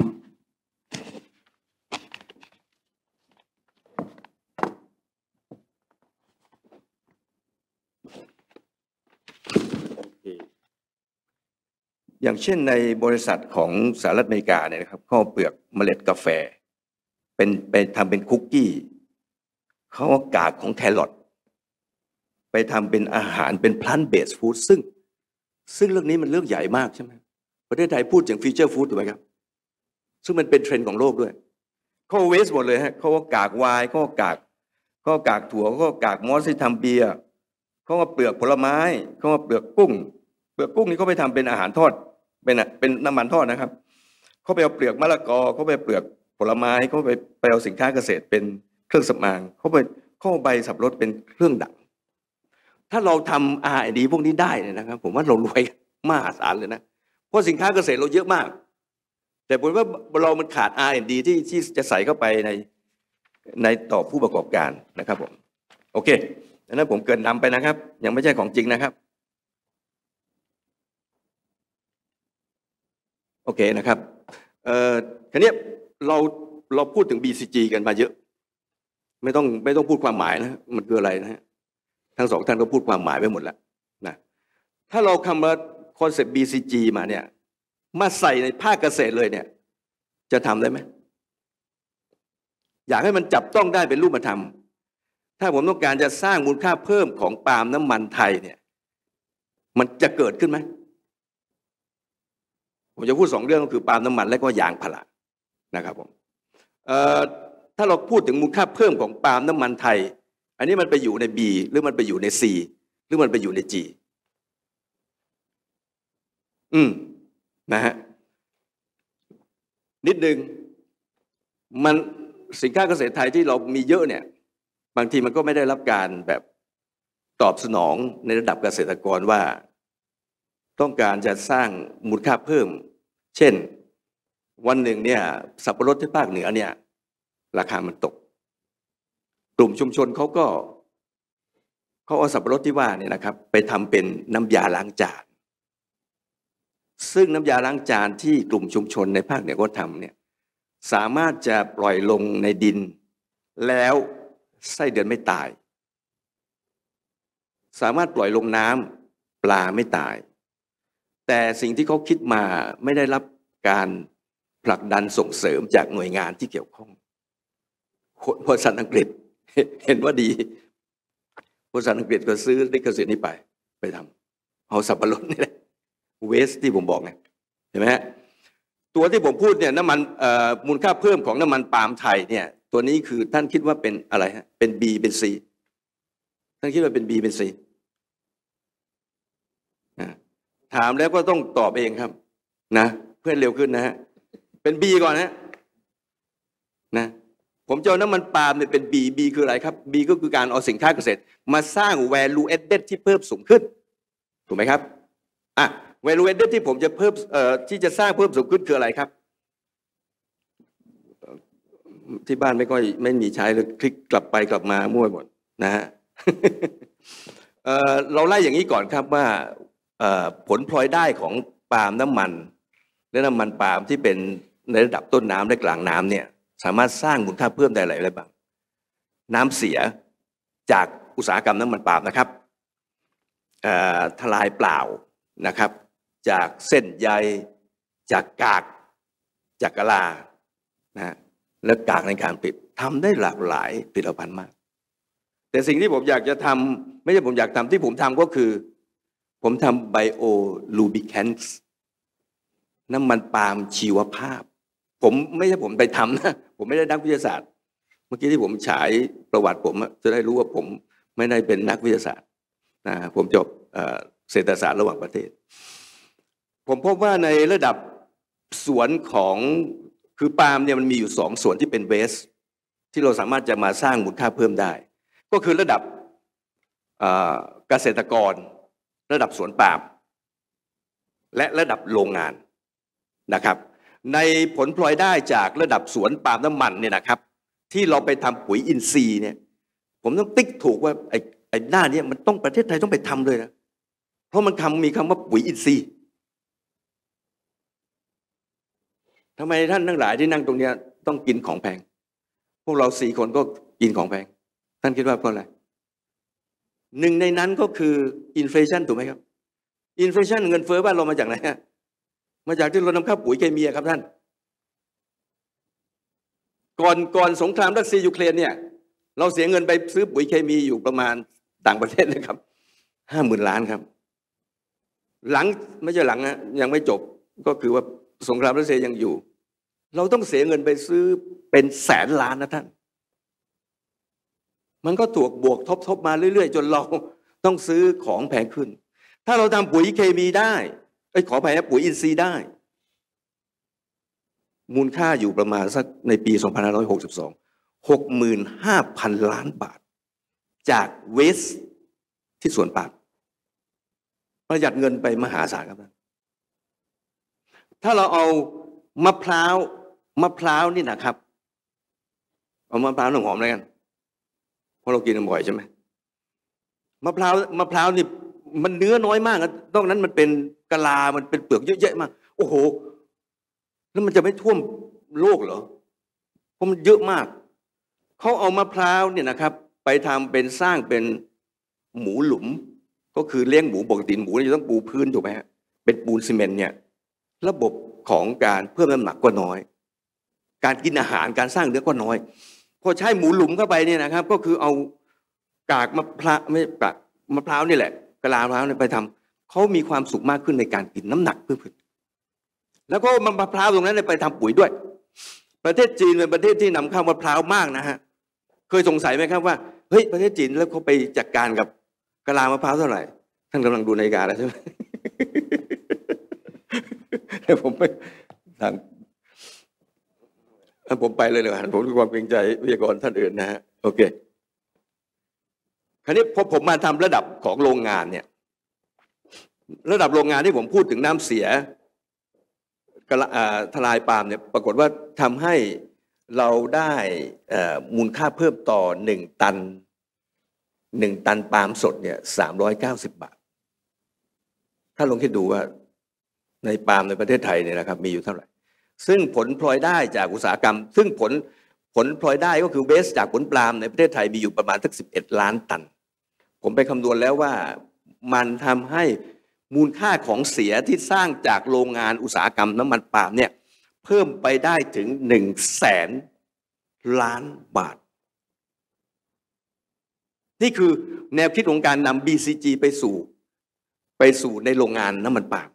อย่างเช่นในบริษัทของสหรัฐอเมริกาเนี่ยนะครับเขาเปลือกเมล็ดกาแฟไปทำเป็นคุกกี้เขาเอากากของแครอทไปทำเป็นอาหารเป็น plant based food ซึ่งเรื่องนี้มันเรื่องใหญ่มากใช่ไหมประเทศไทยพูดถึงฟีเจอร์ฟู้ดถูกไหมครับซึ่งมันเป็นเทรนด์ของโลกด้วยเขาเวสหมดเลยฮะเขากากไวน์เขากากถั่วเขากากมอสที่ทำเบียร์เขาเปลือกผลไม้เขาเปลือกกุ้งนี่เขาไปทำเป็นอาหารทอดเป็นน้ำมันทอดนะครับเขาไปเอาเปลือกมะละกอเขาไปเปลือกผลไม้เขาไปเอาสินค้าเกษตรเป็นเครื่องสำอางเขาใบสับปะรดเป็นเครื่องดักถ้าเราทำ R&D พวกนี้ได้เนี่ยนะครับผมว่าเรารวยมหาศาลเลยนะเพราะสินค้าเกษตรเราเยอะมากแต่ผมว่าเรามันขาด R&D ที่จะใส่เข้าไปในต่อผู้ประกอบการนะครับผมโอเคดังนั้นผมเกินนำไปนะครับยังไม่ใช่ของจริงนะครับโอเคนะครับทีนี้เราพูดถึง BCG กันมาเยอะไม่ต้องพูดความหมายนะมันคืออะไรนะฮะทั้งสองท่านก็พูดความหมายไปหมดแล้วนะถ้าเราคำว่าคอนเซ็ปต์ BCG มาเนี่ยมาใส่ในภาคเกษตรเลยเนี่ยจะทำได้ไหมอยากให้มันจับต้องได้เป็นรูปธรรมถ้าผมต้องการจะสร้างมูลค่าเพิ่มของปาล์มน้ำมันไทยเนี่ยมันจะเกิดขึ้นไหมผมจะพูด2 เรื่องก็คือปาล์มน้ำมันและก็ยางพารานะครับผมถ้าเราพูดถึงมูลค่าเพิ่มของปาล์มน้ำมันไทยอันนี้มันไปอยู่ใน B หรือมันไปอยู่ใน C หรือมันไปอยู่ใน G นะฮะนิดนึงมันสินค้าเกษตรไทยที่เรามีเยอะเนี่ยบางทีมันก็ไม่ได้รับการแบบตอบสนองในระดับเกษตรกรว่าต้องการจะสร้างมูลค่าเพิ่มเช่นวันหนึ่งเนี่ยสับปะรดที่ภาคเหนือเนี่ยราคามันตกกลุ่มชุมชนเขาเอาสับปะรดที่ว่าเนี่ยนะครับไปทำเป็นน้ำยาล้างจานซึ่งน้ำยาล้างจานที่กลุ่มชุมชนในภาคเหนือเขาทำเนี่ยสามารถจะปล่อยลงในดินแล้วไส้เดือนไม่ตายสามารถปล่อยลงน้ำปลาไม่ตายแต่สิ่งที่เขาคิดมาไม่ได้รับการผลักดันส่งเสริมจากหน่วยงานที่เกี่ยวข้องบริษัทอังกฤษเห็นว่าดีบริษัทอังกฤษก็ซื้อลิขสิทธิ์นี้ไปทำเอาสับปะรดนี่แหละเวสที่ผมบอกไงเห็นไหมฮะตัวที่ผมพูดเนี่ยน้ำมันมูลค่าเพิ่มของน้ำมันปาล์มไทยเนี่ยตัวนี้คือท่านคิดว่าเป็นอะไรฮะเป็น B เป็น C ท่านคิดว่าเป็น B เป็น C ถามแล้วก็ต้องตอบเองครับนะเพื่อเร็วขึ้นนะฮะเป็น B ก่อนนะผมจะเอาน้ำมันปาล์มเนี่ยเป็น B คืออะไรครับ B ก็คือการเอาสินค้าเกษตรมาสร้าง value added ที่เพิ่มสูงขึ้นถูกไหมครับvalue added ที่ผมจะเพิ่มที่จะสร้างเพิ่มสูงขึ้นคืออะไรครับที่บ้านไม่มีใช้เลยคลิกกลับไปกลับมามั่วหมดนะฮะ เราไล่อย่างนี้ก่อนครับว่าผลพลอยได้ของปาล์มน้ำมันและน้ำมันปาล์มที่เป็นในระดับต้นน้ำและกลางน้ำเนี่ยสามารถสร้างมูลค่าเพิ่มได้อะไรบ้างน้ำเสียจากอุตสาหกรรมน้ำมันปาล์มนะครับทลายเปล่านะครับจากเส้นใยจากกากจากกะลานะและกากในการผลิตทำได้หลากหลายผลิตภัณฑ์มากแต่สิ่งที่ผมอยากจะทำไม่ใช่ผมอยากทำที่ผมทำก็คือผมทำไบโอลูบิแคนส์น้ำมันปาล์มชีวภาพผมไม่ใช่ผมไปทำนะผมไม่ได้นักวิทยาศาสตร์เมื่อกี้ที่ผมฉายประวัติผมจะได้รู้ว่าผมไม่ได้เป็นนักวิทยาศาสตร์นะผมจบเศรษฐศาสตร์ระหว่างประเทศผมพบว่าในระดับสวนของคือปาล์มเนี่ยมันมีอยู่2ส่วนที่เป็นเวสที่เราสามารถจะมาสร้างมูลค่าเพิ่มได้ก็คือระดับเกษตรกรระดับสวนปาล์มและระดับโรงงานนะครับในผลพลอยได้จากระดับสวนปาล์มน้ำมันเนี่ยนะครับที่เราไปทำปุ๋ยอินทรีย์เนี่ยผมต้องติ๊กถูกว่าไอ้หน้านี้มันต้องประเทศไทยต้องไปทำเลยนะเพราะมันมีคำว่าปุ๋ยอินทรีย์ทำไมท่านทั้งหลายที่นั่งตรงนี้ต้องกินของแพงพวกเรา4 คนก็กินของแพงท่านคิดว่าเพราะอะไรหนึ่งในนั้นก็คืออินเฟลชันถูกไหมครับอินเฟลชันเงินเฟ้อบ้านเรามาจากไหนมาจากที่เรานำเข้าปุ๋ยเคมีครับท่านก่อนสงครามรัสเซียยูเครนเนี่ยเราเสียเงินไปซื้อปุ๋ยเคมีอยู่ประมาณต่างประเทศนะครับ50,000 ล้านครับหลังไม่ใช่หลังนะยังไม่จบก็คือว่าสงครามรัสเซียยังอยู่เราต้องเสียเงินไปซื้อเป็น100,000 ล้านนะท่านมันก็ถูกบวกทบมาเรื่อยๆจนเราต้องซื้อของแพงขึ้นถ้าเราทำปุ๋ยเคมีได้ขออภัยนะปุ๋ยอินทรีย์ได้มูลค่าอยู่ประมาณสักในปี 2562 65,000 ล้านบาทจากเวสที่สวนปาล์มประหยัดเงินไปมหาศาลครับถ้าเราเอามะพร้าวนี่นะครับเอามะพร้าวน้ำหอมอะไรกันเพราะเรากินบ่อยใช่ไหมมะพร้าวนี่มันเนื้อน้อยมากนะนอกนั้นมันเป็นกะลามันเป็นเปลือกเยอะแยะมากโอ้โหแล้วมันจะไม่ท่วมโลกเหรอเพราะมันเยอะมากเขาเอามะพร้าวเนี่ยนะครับไปทำเป็นสร้างเป็นหมูหลุมก็คือเลี้ยงหมูปกติหมูจะต้องปูพื้นถูกไหมฮะเป็นปูนซีเมนต์เนี่ยระบบของการเพิ่มน้ำหนักก็น้อยการกินอาหารการสร้างเนื้อก็น้อยพอใช้หมูหลุมเข้าไปเนี่ยนะครับก็คือเอากากมะพร้าวไม่กากมะพร้าวนี่แหละกะลามะพร้าวเนี่ยไปทำเขามีความสุขมากขึ้นในการกินน้ำหนักเพิ่มขึ้นแล้วก็มะพร้าวตรงนั้นไปทำปุ๋ยด้วยประเทศจีนเป็นประเทศที่นำเข้ามะพร้าวมากนะฮะเคยสงสัยไหมครับว่าเฮ้ยประเทศจีนแล้วเขาไปจัดการกับกะลามะพร้าวเท่าไหร่ท่านกำลังดูนาฬิกาแล้วใช่ไหม แต่ผมไปทางผมไปเลยนะครับผมด้วยความเกรงใจวิทยากรท่านอื่นนะฮะโอเคคราวนี้พอผมมาทำระดับของโรงงานเนี่ยระดับโรงงานที่ผมพูดถึงน้ำเสียทลายปาล์มเนี่ยปรากฏว่าทำให้เราได้มูลค่าเพิ่มต่อ1 ตันปาล์มสดเนี่ย390 บาทถ้าลองคิดดูว่าในปาล์มในประเทศไทยเนี่ยนะครับมีอยู่เท่าไหร่ซึ่งผลพลอยได้จากอุตสาหกรรมซึ่งผลพลอยได้ก็คือเวสจากผลปาล์มในประเทศไทยมีอยู่ประมาณสัก11 ล้านตันผมไปคำนวณแล้วว่ามันทำให้มูลค่าของเสียที่สร้างจากโรงงานอุตสาหกรรมน้ำมันปาล์มเนี่ยเพิ่มไปได้ถึง100,000 ล้านบาทนี่คือแนวคิดของการนำ BCG ไปสู่ในโรงงานน้ำมันปาล์ม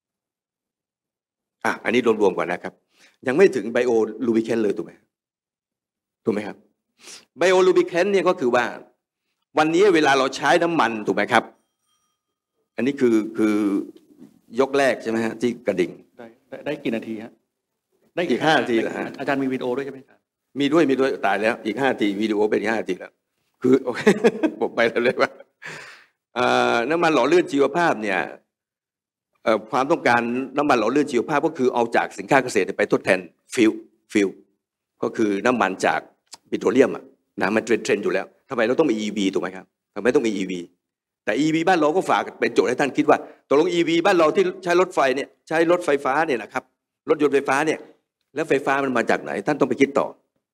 อันนี้รวมๆก่อนนะครับยังไม่ถึงไบโอลูบิแคนเลยถูกไหมครับไบโอลูบิแคนเนี่ยก็คือว่าวันนี้เวลาเราใช้น้ำมันถูกไหมครับอันนี้คือยกแรกใช่ไหมฮะที่กระดิ่งได้กี่นาทีฮะได้อีก5 นาทีเหรอฮะอาจารย์มีวิดีโอด้วยใช่ไหมครับมีด้วยตายแล้วอีก5 นาทีวิดีโอเป็น5 นาทีแล้วคือโอเคผมไปแล้วเลยว่าน้ำมันหล่อลื่นชีวภาพเนี่ยความต้องการน้ำมันหล่อลื่นชีวภาพก็คือเอาจากสินค้าเกษตรไปทดแทนฟิลก็คือน้ำมันจากปิโตรเลียมนะมันเทรนด์อยู่แล้วทำไมเราต้องมี EV ถูกไหมครับทำไมต้องมี EV แต่ EV บ้านเราก็ฝากเป็นโจทย์ให้ท่านคิดว่าตกลง EV บ้านเราที่ใช้รถไฟเนี่ยใช้รถไฟฟ้าเนี่ยนะครับรถยนต์ไฟฟ้าเนี่ยแล้วไฟฟ้ามันมาจากไหนท่านต้องไปคิดต่อ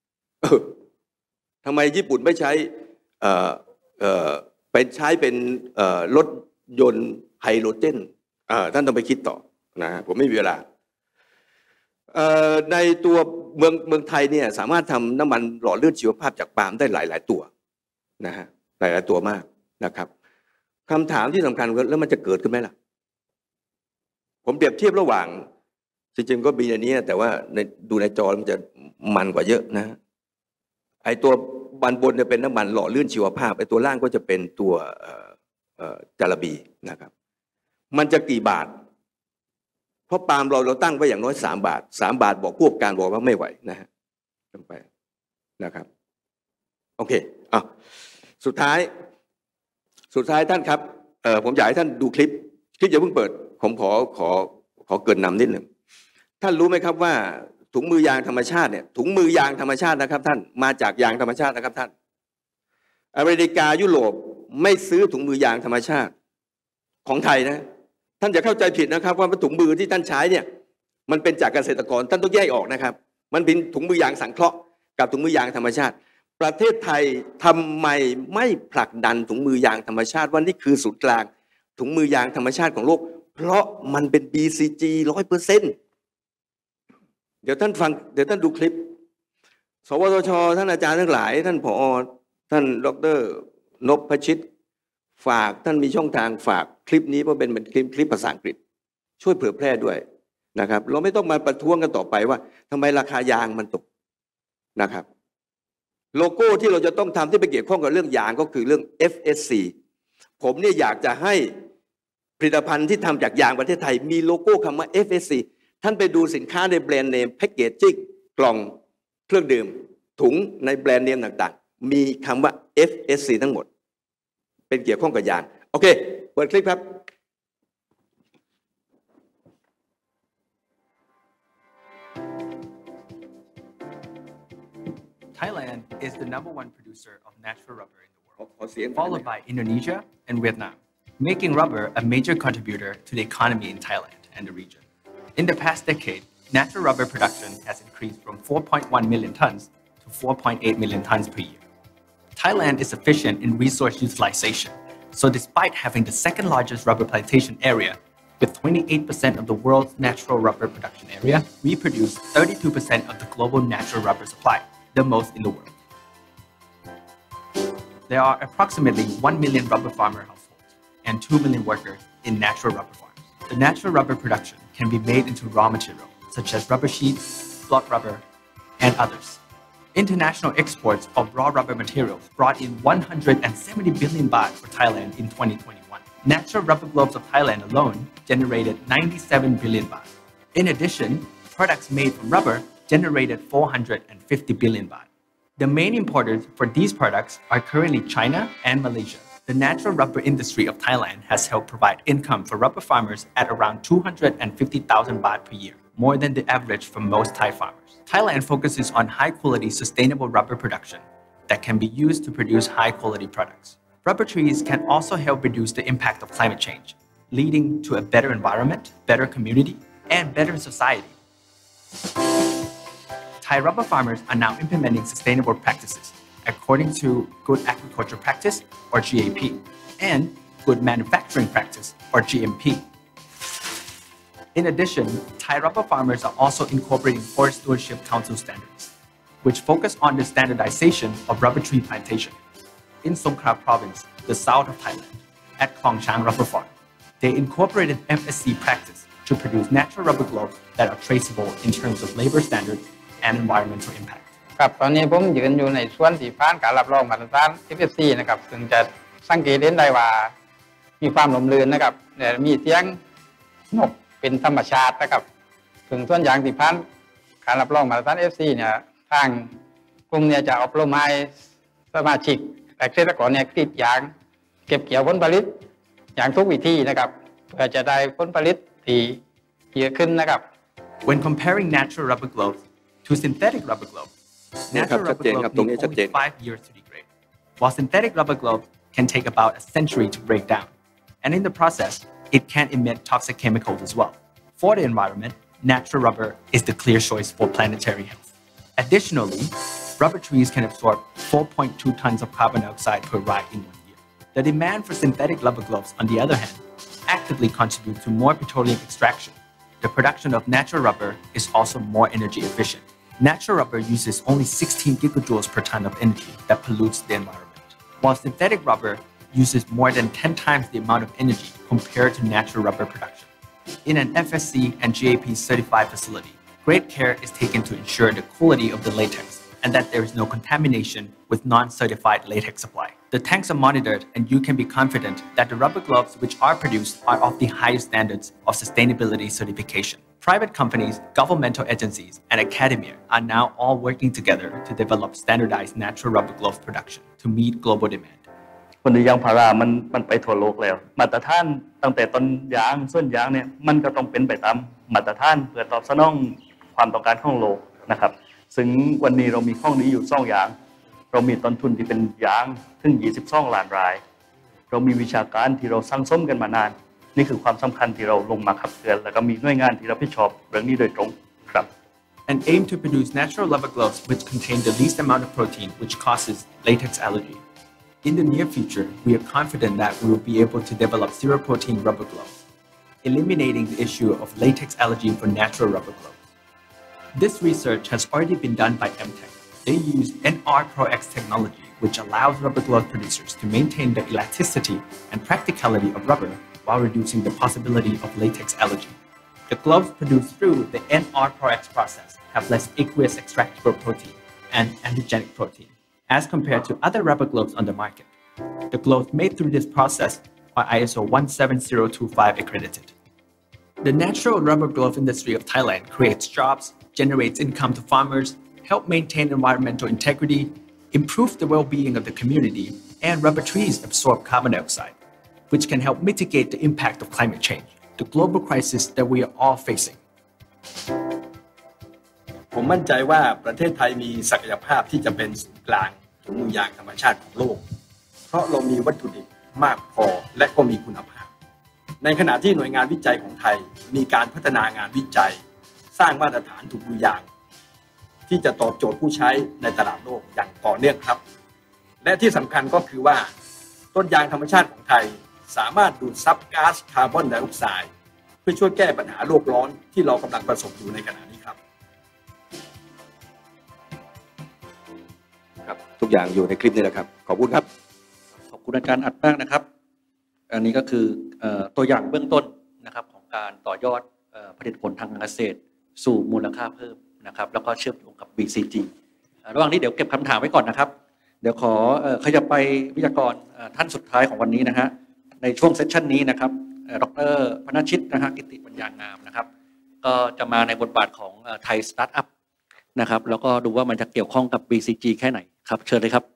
ทำไมญี่ปุ่นไม่ใช้ไปใช้เป็นรถยนต์ไฮโดรเจนท่านต้องไปคิดต่อนะผมไม่มีเวลาในตัวเมืองไทยเนี่ยสามารถทำน้ำมันหล่อลื่นชีวภาพจากปาล์มได้หลายตัวนะฮะหลายตัวมากนะครับคำถามที่สำคัญแล้วมันจะเกิดขึ้นไหมล่ะผมเปรียบเทียบระหว่างจริงๆก็มีอันนี้แต่ว่าดูในจอมันจะมันกว่าเยอะนะไอตัวบนเนี่ยเป็นน้ำมันหล่อลื่นชีวภาพไอตัวล่างก็จะเป็นตัวจาระบีนะครับมันจะกี่บาทเพราะปาล์มเราตั้งไว้อย่างน้อย3 บาท3 บาทบอกพวกการบอกว่าไม่ไหวนะฮะลงไปนะครับโอเคสุดท้ายท่านครับผมอยากให้ท่านดูคลิปอย่าเพิ่งเปิดผมขอเกินนำนิดหนึ่งท่านรู้ไหมครับว่าถุงมือยางธรรมชาติเนี่ยถุงมือยางธรรมชาตินะครับท่านมาจากยางธรรมชาตินะครับท่านอเมริกายุโรปไม่ซื้อถุงมือยางธรรมชาติของไทยนะท่านอย่าเข้าใจผิดนะครับว่าถุงมือที่ท่านใช้เนี่ยมันเป็นจากเกษตรกรท่านต้องแยกออกนะครับมันเป็นถุงมือยางสังเคราะห์กับถุงมือยางธรรมชาติประเทศไทยทำไมไม่ผลักดันถุงมือยางธรรมชาติว่านี่คือศูนย์กลางถุงมือยางธรรมชาติของโลกเพราะมันเป็น BCG 100%เดี๋ยวท่านดูคลิปสวทช.ท่านอาจารย์ทั้งหลายท่านผอ.ท่านดร.นพชิตฝากท่านมีช่องทางฝากคลิปนี้เพราะเป็นคลิปภาษาอังกฤษช่วยเผยแพร่ด้วยนะครับเราไม่ต้องมาประท้วงกันต่อไปว่าทำไมราคายางมันตกนะครับโลโก้ที่เราจะต้องทำที่ไปเกี่ยวข้องกับเรื่องยางก็คือเรื่อง FSC ผมเนี่ยอยากจะให้ผลิตภัณฑ์ที่ทำจากยางประเทศไทยมีโลโก้คำว่า FSC ท่านไปดูสินค้าในแบรนด์เนมแพ็กเกจจิ้งกล่องเครื่องดื่มถุงในแบรนด์เนมต่างๆมีคำว่า FSC ทั้งหมดเป็นเกี่ยวข้องกับยางโอเคเปิดคลิปครับ Thailand is the #1 producer of natural rubber in the world, followed by Indonesia and Vietnam, making rubber a major contributor to the economy in Thailand and the region. In the past decade, natural rubber production has increased from 4.1 million tons to 4.8 million tons per year. Thailand is efficient in resource utilization, so despite having the second largest rubber plantation area, with 28% of the world's natural rubber production area, we produce 32% of the global natural rubber supply, the most in the world. There are approximately 1 million rubber farmer households and 2 million workers in natural rubber farms. The natural rubber production can be made into raw material, such as rubber sheets, block rubber, and others. International exports of raw rubber materials brought in 170 billion baht for Thailand in 2021. Natural rubber gloves of Thailand alone generated 97 billion baht. In addition, products made from rubber generated 450 billion baht. The main importers for these products are currently China and Malaysia. The natural rubber industry of Thailand has helped provide income for rubber farmers at around 250,000 baht per year, more than the average for most Thai farmers. Thailand focuses on high-quality sustainable rubber production that can be used to produce high-quality products. Rubber trees can also help reduce the impact of climate change, leading to a better environment, better community, and better society. Thai rubber farmers are now implementing sustainable practices according to Good Agriculture Practice, or GAP, and Good Manufacturing Practice, or GMP. In addition, Thai rubber farmers are also incorporating Forest Stewardship Council standards, which focus on the standardization of rubber tree plantation. In Songkhla Province, the south of Thailand, at Klong Chang Rubber Farm, they incorporated FSC practice to produce natural rubber gloves that are traceable in terms of labor standards and environmental impact. ครับตอนนี้ผมยืนอยู่ในส่วนที่ผ่านการรับรองมาตรฐาน FSC นะครับซึ่งจะสังเกตเห็นได้ว่ามีความหลมลื่นนะครับและมีเสียงนกเป็นธรรมชาตินะครับถึงส่วนอย่างที่ผ่านการรับรองมาตรฐาน FSC เนี่ยทางกลุ่มเนี่ยจะอบรมให้สมาชิกและเกษตรกรเนี่ยกรีดยางเก็บเกี่ยวผลผลิตอย่างทุกวิธีนะครับเพื่อจะได้ผลผลิตที่เยอะขึ้นนะครับ When comparing natural rubber gloves to synthetic rubber gloves, natural rubber gloves need only 5 years to degrade, while synthetic rubber gloves can take about a century to break down. And in the process, it can emit toxic chemicals as well. For the environment, natural rubber is the clear choice for planetary health. Additionally, rubber trees can absorb 4.2 tons of carbon dioxide per ride in 1 year. The demand for synthetic rubber gloves, on the other hand, actively contributes to more petroleum extraction. The production of natural rubber is also more energy efficient. Natural rubber uses only 16 gigajoules per ton of energy that pollutes the environment, while synthetic rubber uses more than 10 times the amount of energy compared to natural rubber production. In an FSC and GAP certified facility, great care is taken to ensure the quality of the latex and that there is no contamination with non-certified latex supply. The tanks are monitored and you can be confident that the rubber gloves which are produced are of the highest standards of sustainability certification. Private companies, governmental agencies, and academia are now all working together to develop standardized natural rubber glove production to meet global demand. คนที่ยางพารามันไปทั่วโลกแล้วมาตรฐานตั้งแต่ต้นยางส่วนยางเนี่ยมันก็ต้องเป็นไปตามมาตรฐานเพื่อตอบสนองความต้องการของโลกนะครับซึ่งวันนี้เรามีข้อดีอยู่2อย่างเรามีต้นทุนที่เป็นยางถึง22ล้านรายเรามีวิชาการที่เราสั่งสมกันมานานนี่คือความสำคัญที่เราลงมาขับเคลื่อนแล้วก็มีหน่วยงานที่รับผิดชอบเรื่องนี้โดยตรงครับ And aim to produce natural rubber gloves which contain the least amount of protein which causes latex allergy. In the near future, we are confident that we will be able to develop zero-protein rubber gloves, eliminating the issue of latex allergy for natural rubber gloves. This research has already been done by MTech. They use NR-ProX technology, which allows rubber glove producers to maintain the elasticity and practicality of rubber while reducing the possibility of latex allergy. The gloves produced through the NR-ProX process have less aqueous extractable protein and antigenic protein, as compared to other rubber gloves on the market. The gloves made through this process are ISO 17025 accredited. The natural rubber glove industry of Thailand creates jobs, generates income to farmers, help maintain environmental integrity, improve the well-being of the community, and rubber trees absorb carbon dioxide, which can help mitigate the impact of climate change, the global crisis that we are all facing. ผมมั่นใจว่าประเทศไทยมีศักยภาพที่จะเป็นศูนย์กลางถุงมือยางธรรมชาติของโลกเพราะเรามีวัตถุดิบมากพอและก็มีคุณภาพในขณะที่หน่วยงานวิจัยของไทยมีการพัฒนางานวิจัยสร้างมาตรฐานถุงมือยางที่จะตอบโจทย์ผู้ใช้ในตลาดโลกอย่างต่อเนื่องครับและที่สำคัญก็คือว่าต้นยางธรรมชาติของไทยสามารถดูดซับก๊าซคาร์บอนไดออกไซด์เพื่อช่วยแก้ปัญหาโลกร้อนที่เรากำลังประสบอยู่ในขณะนี้ครับครับทุกอย่างอยู่ในคลิปนี้แหละครับขอบคุณครับขอบคุณอาจารย์อัดมากนะครับอันนี้ก็คือตัวอย่างเบื้องต้นนะครับของการต่อยอดผลิตผลทางการเกษตรสู่มูลค่าเพิ่มนะครับแล้วก็เชื่อมโยงกับ BCG ระหว่างนี้เดี๋ยวเก็บคำถามไว้ก่อนนะครับเดี๋ยวขอขยับไปวิทยากรท่านสุดท้ายของวันนี้นะฮะในช่วงเซสชันนี้นะครับดร.พนชิตนะฮะกิติปัญญางามนะครับก็จะมาในบทบาทของไทยสตาร์ทอัพนะครับแล้วก็ดูว่ามันจะเกี่ยวข้องกับ BCG แค่ไหนครับเชิญเลยครับ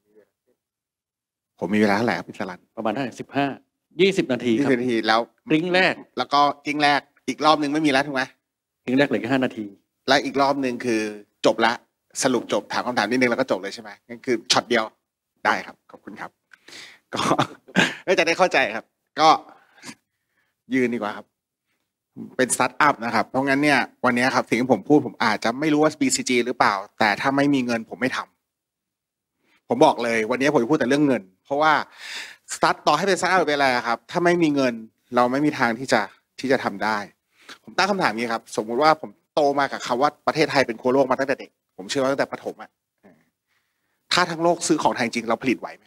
ผมมีเวลาเท่าไหร่ครับพี่สรัญประมาณ20 นาทีครับ 20 นาทีแล้วริ้งแรกแล้วก็กิ้งแรกอีกรอบนึงไม่มีแล้วถูกไหมกิ้งแรกเหลือแค่5 นาทีและอีกรอบนึงคือจบละสรุปจบถามคำถามนิดนึงแล้วก็จบเลยใช่ไหมนั่นคือช็อตเดียวได้ครับขอบคุณครับก็จะได้เข้าใจครับก็ยืนดีกว่าครับเป็นสตาร์ทอัพนะครับเพราะงั้นเนี่ยวันนี้ครับสิ่งที่ผมพูดผมอาจจะไม่รู้ว่า BCG หรือเปล่าแต่ถ้าไม่มีเงินผมไม่ทำผมบอกเลยวันนี้ผมจะพูดแต่เรื่องเงินเพราะว่าสตาร์ทต่อให้เป็นสตาร์ทอัพเป็นอะไรครับถ้าไม่มีเงินเราไม่มีทางที่จะทำได้ผมตั้งคำถามนี้ครับสมมุติว่าผมโตมากับคำว่าประเทศไทยเป็นครัวโลกมาตั้งแต่เด็กผมเชื่อว่าตั้งแต่ประถมอะถ้าทั้งโลกซื้อของไทยจริงเราผลิตไหวไหม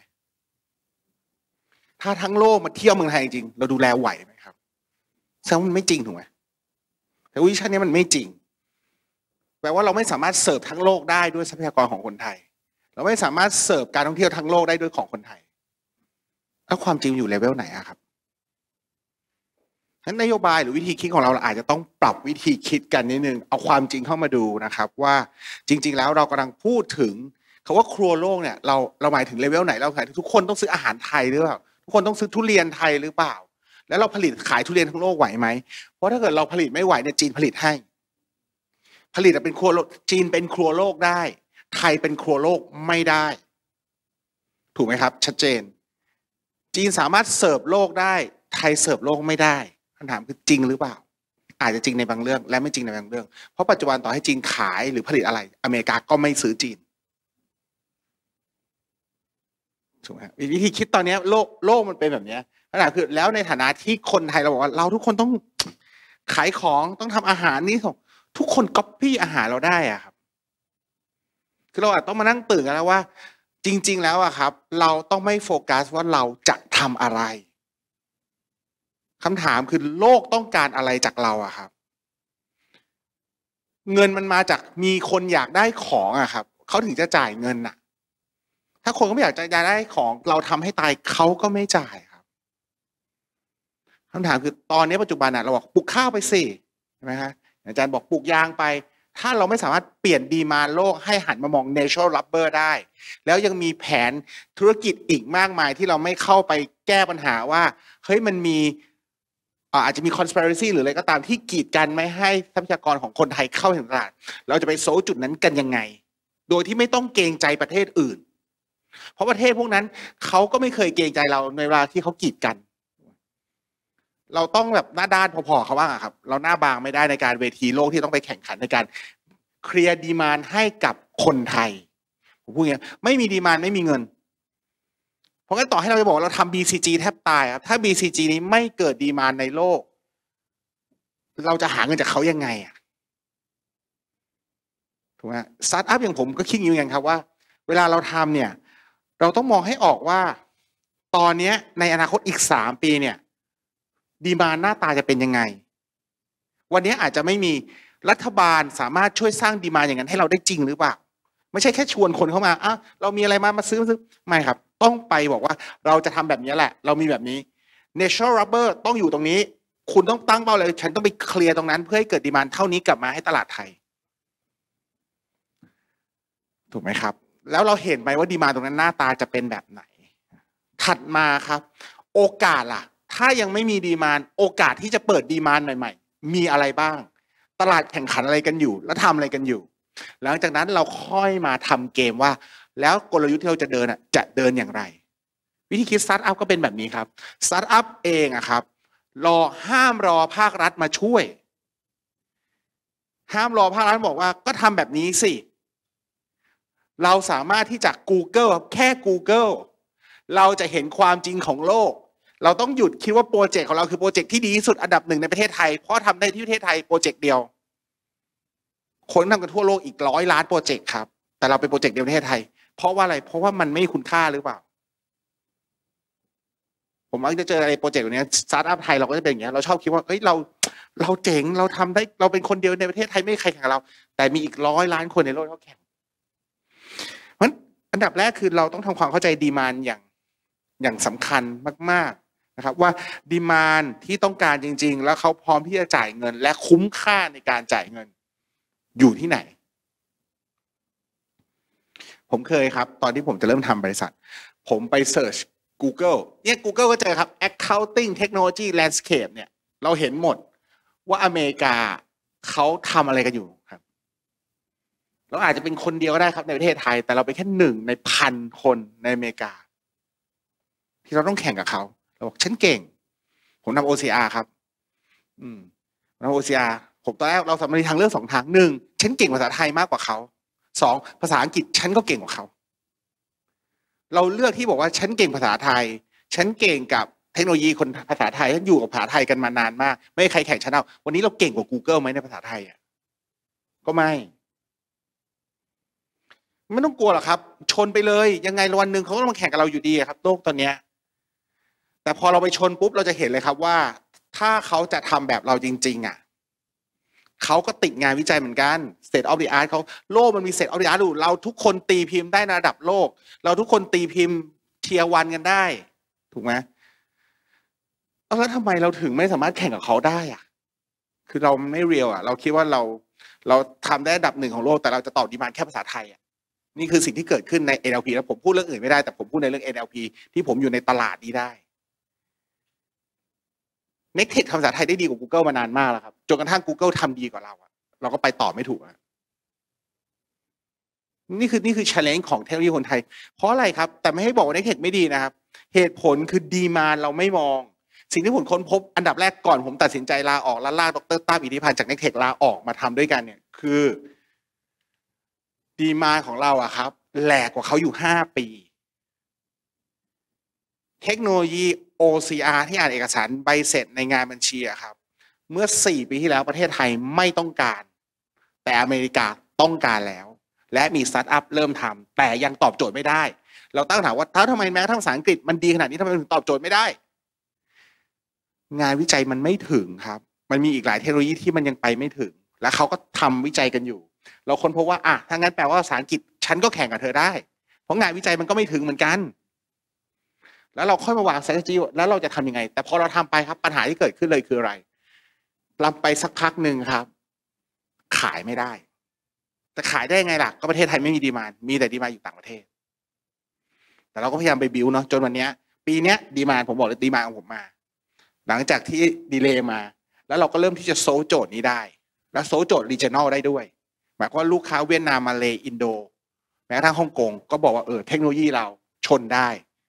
ถ้าทั้งโลกมาเที่ยวเมืองไทยจริงเราดูแลไหวไหมครับแสดงว่ามันไม่จริงถูกไหมแต่วิชั่นนี้มันไม่จริงแปลว่าเราไม่สามารถเสิร์ฟทั้งโลกได้ด้วยทรัพยากรของคนไทยเราไม่สามารถเสิร์ฟการท่องเที่ยวทั้งโลกได้ด้วยของคนไทยแล้วความจริงอยู่เลเวลไหนอะครับฉะนั้นนโยบายหรือวิธีคิดของเราอาจจะต้องปรับวิธีคิดกันนิดนึงเอาความจริงเข้ามาดูนะครับว่าจริงๆแล้วเรากำลังพูดถึงคำว่าครัวโลกเนี่ยเราหมายถึงเลเวลไหนเราหมายถึงทุกคนต้องซื้ออาหารไทยหรือเปล่าทุกคนต้องซื้อทุเรียนไทยหรือเปล่าแล้วเราผลิตขายทุเรียนทั้งโลกไหวไหมเพราะถ้าเกิดเราผลิตไม่ไหวเนี่ยจีนผลิตให้ผลิตเป็นครัวโลกจีนเป็นครัวโลกได้ไทยเป็นครัวโลกไม่ได้ถูกไหมครับชัดเจนจีนสามารถเสิร์ฟโลกได้ไทยเสิร์ฟโลกไม่ได้คำถามคือจริงหรือเปล่าอาจจะจริงในบางเรื่องและไม่จริงในบางเรื่องเพราะปัจจุบันต่อให้จีนขายหรือผลิตอะไรอเมริกาก็ไม่ซื้อจีนถูกไหมวิธีคิดตอนนี้โลกมันเป็นแบบนี้ขนาดคือแล้วในฐานะที่คนไทยเราบอกว่าเราทุกคนต้องขายของต้องทำอาหารนี่ทุกคนก๊อปปี้อาหารเราได้อะครับคือเราอาจต้องมานั่งตื่นกันแล้วว่าจริงๆแล้วอะครับเราต้องไม่โฟกัสว่าเราจะทำอะไรคำถามคือโลกต้องการอะไรจากเราอะครับเงินมันมาจากมีคนอยากได้ของอะครับเขาถึงจะจ่ายเงินอะถ้าคนก็ไม่อยากจะได้ของเราทำให้ตายเขาก็ไม่จ่ายครับคำถามคือตอนนี้ปัจจุบันเราบอกปลูกข้าวไปสิใช่ไหมฮะอาจารย์บอกปลูกยางไปถ้าเราไม่สามารถเปลี่ยนดีมานด์โลกให้หันมามอง natural rubber ได้แล้วยังมีแผนธุรกิจอีกมากมายที่เราไม่เข้าไปแก้ปัญหาว่าเฮ้ยมันมีอาจจะมี conspiracy หรืออะไรก็ตามที่กีดกันไม่ให้ทรัพยากรของคนไทยเข้าถึงตลาดเราจะไปโซลจุดนั้นกันยังไงโดยที่ไม่ต้องเกรงใจประเทศอื่นเพราะประเทศพวกนั้นเขาก็ไม่เคยเกรงใจเราในเวลาที่เขากีดกันเราต้องแบบหน้าด้านพอๆเขาบ้างครับเราหน้าบางไม่ได้ในการเวทีโลกที่ต้องไปแข่งขันในการเคลียร์ดีมานด์ให้กับคนไทยผมพูดอย่างนี้ไม่มีดีมานด์ไม่มีเงินเพราะงั้นต่อให้เราจะบอกเราทำ BCG แทบตายครับถ้า BCG นี้ไม่เกิดดีมานด์ในโลกเราจะหาเงินจากเขายังไงอะถูกไหมสตาร์ทอัพอย่างผมก็คิดอยู่อย่างครับว่าเวลาเราทำเนี่ยเราต้องมองให้ออกว่าตอนนี้ในอนาคตอีก3 ปีเนี่ยดีมานด์หน้าตาจะเป็นยังไงวันนี้อาจจะไม่มีรัฐบาลสามารถช่วยสร้างดีมานด์อย่างนั้นให้เราได้จริงหรือเปล่าไม่ใช่แค่ชวนคนเข้ามาเรามีอะไรมาซื้อไม่ครับต้องไปบอกว่าเราจะทำแบบนี้แหละเรามีแบบนี้ natural rubber ต้องอยู่ตรงนี้คุณต้องตั้งเป้าเลยฉันต้องไปเคลียร์ตรงนั้นเพื่อให้เกิดดีมานด์เท่านี้กลับมาให้ตลาดไทยถูกไหมครับแล้วเราเห็นไหมว่าดีมานด์ตรงนั้นหน้าตาจะเป็นแบบไหนถัดมาครับโอกาสล่ะถ้ายังไม่มีดีมานด์โอกาสที่จะเปิดดีมานด์ใหม่ๆมีอะไรบ้างตลาดแข่งขันอะไรกันอยู่แล้วทำอะไรกันอยู่หลังจากนั้นเราค่อยมาทำเกมว่าแล้วกลยุทธ์ที่เราจะเดินจะเดินอย่างไรวิธีคิดสตาร์ทอัพก็เป็นแบบนี้ครับสตาร์ทอัพเองครับห้ามรอภาครัฐมาช่วยห้ามรอภาครัฐบอกว่าก็ทำแบบนี้สิเราสามารถที่จะ Google แค่ Google เราจะเห็นความจริงของโลกเราต้องหยุดคิดว่าโปรเจกต์ของเราคือโปรเจกต์ที่ดีที่สุดอันดับ1ในประเทศไทยเพราะทำได้ที่ประเทศไทยโปรเจกต์เดียวคนทำกันทั่วโลกอีก100 ล้านโปรเจกต์ครับแต่เราเป็นโปรเจกต์เดียวในประเทศไทยเพราะว่าอะไรเพราะว่ามันไม่มีคุณค่าหรือเปล่าผมมักจะเจออะไรโปรเจกต์แบบนี้สตาร์ทอัพไทยเราก็จะเป็นอย่างนี้เราชอบคิดว่าเฮ้ยเราเราเจ๋งเราทำได้เราเป็นคนเดียวในประเทศไทยไม่มีใครแข่งกับเราแต่มีอีก100 ล้านคนในโลกเขาแข่งเพราะอันดับแรกคือเราต้องทำความเข้าใจดีมานด์อย่างสำคัญมากๆนะครับว่าดีมานด์ที่ต้องการจริงๆแล้วเขาพร้อมที่จะจ่ายเงินและคุ้มค่าในการจ่ายเงินอยู่ที่ไหนผมเคยครับตอนที่ผมจะเริ่มทำบริษัทผมไปเสิร์ช Google เนี่ย Google ก็เจอครับ Accounting Technology Landscape เนี่ยเราเห็นหมดว่าอเมริกาเขาทำอะไรกันอยู่ครับเราอาจจะเป็นคนเดียวก็ได้ครับในประเทศไทยแต่เราเป็นแค่1 ใน 1,000 คนในอเมริกาที่เราต้องแข่งกับเขาเราบอกฉันเก่งผมทำ OCR ครับทำ OCR ผมตอนแรกเราสำรวจทางเลือก2 ทาง1ฉันเก่งภาษาไทยมากกว่าเขา2ภาษาอังกฤษฉันก็เก่งกว่าเขาเราเลือกที่บอกว่าฉันเก่งภาษาไทยฉันเก่งกับเทคโนโลยีคนภาษาไทยฉันอยู่กับภาษาไทยกันมานานมากไม่มีใครแข่งฉันเอาวันนี้เราเก่งกว่า Google ไหมในภาษาไทยอ่ะก็ไม่ต้องกลัวหรอกครับชนไปเลยยังไงวันหนึ่งเขาก็ต้องมาแข่งกับเราอยู่ดีครับโลกตอนเนี้ยแต่พอเราไปชนปุ๊บเราจะเห็นเลยครับว่าถ้าเขาจะทำแบบเราจริงๆอ่ะเขาก็ติดงานวิจัยเหมือนกัน State of the Art เขาโลกมันมี State of the Art อยู่เราทุกคนตีพิมพ์ได้ในระดับโลกเราทุกคนตีพิมพ์เทียร์วันกันได้ถูกไหมแล้วทำไมเราถึงไม่สามารถแข่งกับเขาได้อ่ะคือเราไม่เรียลอ่ะเราคิดว่าเราทำได้อันดับ1ของโลกแต่เราจะตอบดีมานด์แค่ภาษาไทยอ่ะนี่คือสิ่งที่เกิดขึ้นใน NLP แล้วผมพูดเรื่องอื่นไม่ได้แต่ผมพูดในเรื่อง NLP ที่ผมอยู่ในตลาดนี้ได้Nextech ทำภาษาไทยได้ดีกว่า Google มานานมากแล้วครับจนกระทั่ง Google ทำดีกว่าเราเราก็ไปต่อไม่ถูกนี่คือ challenge ของเทคโนโลยีคนไทยเพราะอะไรครับแต่ไม่ให้บอกว่า Nextech ไม่ดีนะครับเหตุผลคือดีมานด์เราไม่มองสิ่งที่ผมค้นพบอันดับแรกก่อนผมตัดสินใจลาออกแล้วลากดร.ตั้มอิทธิพันธ์จาก Nextech ลาออกมาทำด้วยกันเนี่ยคือดีมานด์ของเราอะครับแหลกกว่าเขาอยู่5 ปีเทคโนโลยี OCR ที่อ่านเอกสารใบเสร็จในงานบัญชีอะครับเมื่อ4 ปีที่แล้วประเทศไทยไม่ต้องการแต่อเมริกาต้องการแล้วและมีสตาร์ทอัพเริ่มทำแต่ยังตอบโจทย์ไม่ได้เราตั้งคำถามว่าทำไมแม้ทั้งภาษาอังกฤษมันดีขนาดนี้ทำไมถึงตอบโจทย์ไม่ได้งานวิจัยมันไม่ถึงครับมันมีอีกหลายเทคโนโลยีที่มันยังไปไม่ถึงและเขาก็ทำวิจัยกันอยู่เราค้นพบว่าถ้างั้นแปลว่าภาษาอังกฤษฉันก็แข่งกับเธอได้เพราะงานวิจัยมันก็ไม่ถึงเหมือนกันแล้วเราค่อยมาวาง strategy แล้วเราจะทำยังไงแต่พอเราทำไปครับปัญหาที่เกิดขึ้นเลยคืออะไรลำไปสักพักหนึ่งครับขายไม่ได้แต่ขายได้ไงล่ะก็ประเทศไทยไม่มีดีมานด์มีแต่ดีมานด์อยู่ต่างประเทศแต่เราก็พยายามไปบิวเนาะจนวันนี้ปีนี้ดีมานด์ผมบอกเลยดีมานด์ของผมมาหลังจากที่ดีเลย์มาแล้วเราก็เริ่มที่จะโซลโจทย์นี้ได้และโซลโจทย์ regional ได้ด้วยหมายความว่าลูกค้าเวียดนามมาเลอินโดแม้กระทั่งฮ่องกงก็บอกว่าเทคโนโลยีเราชนได้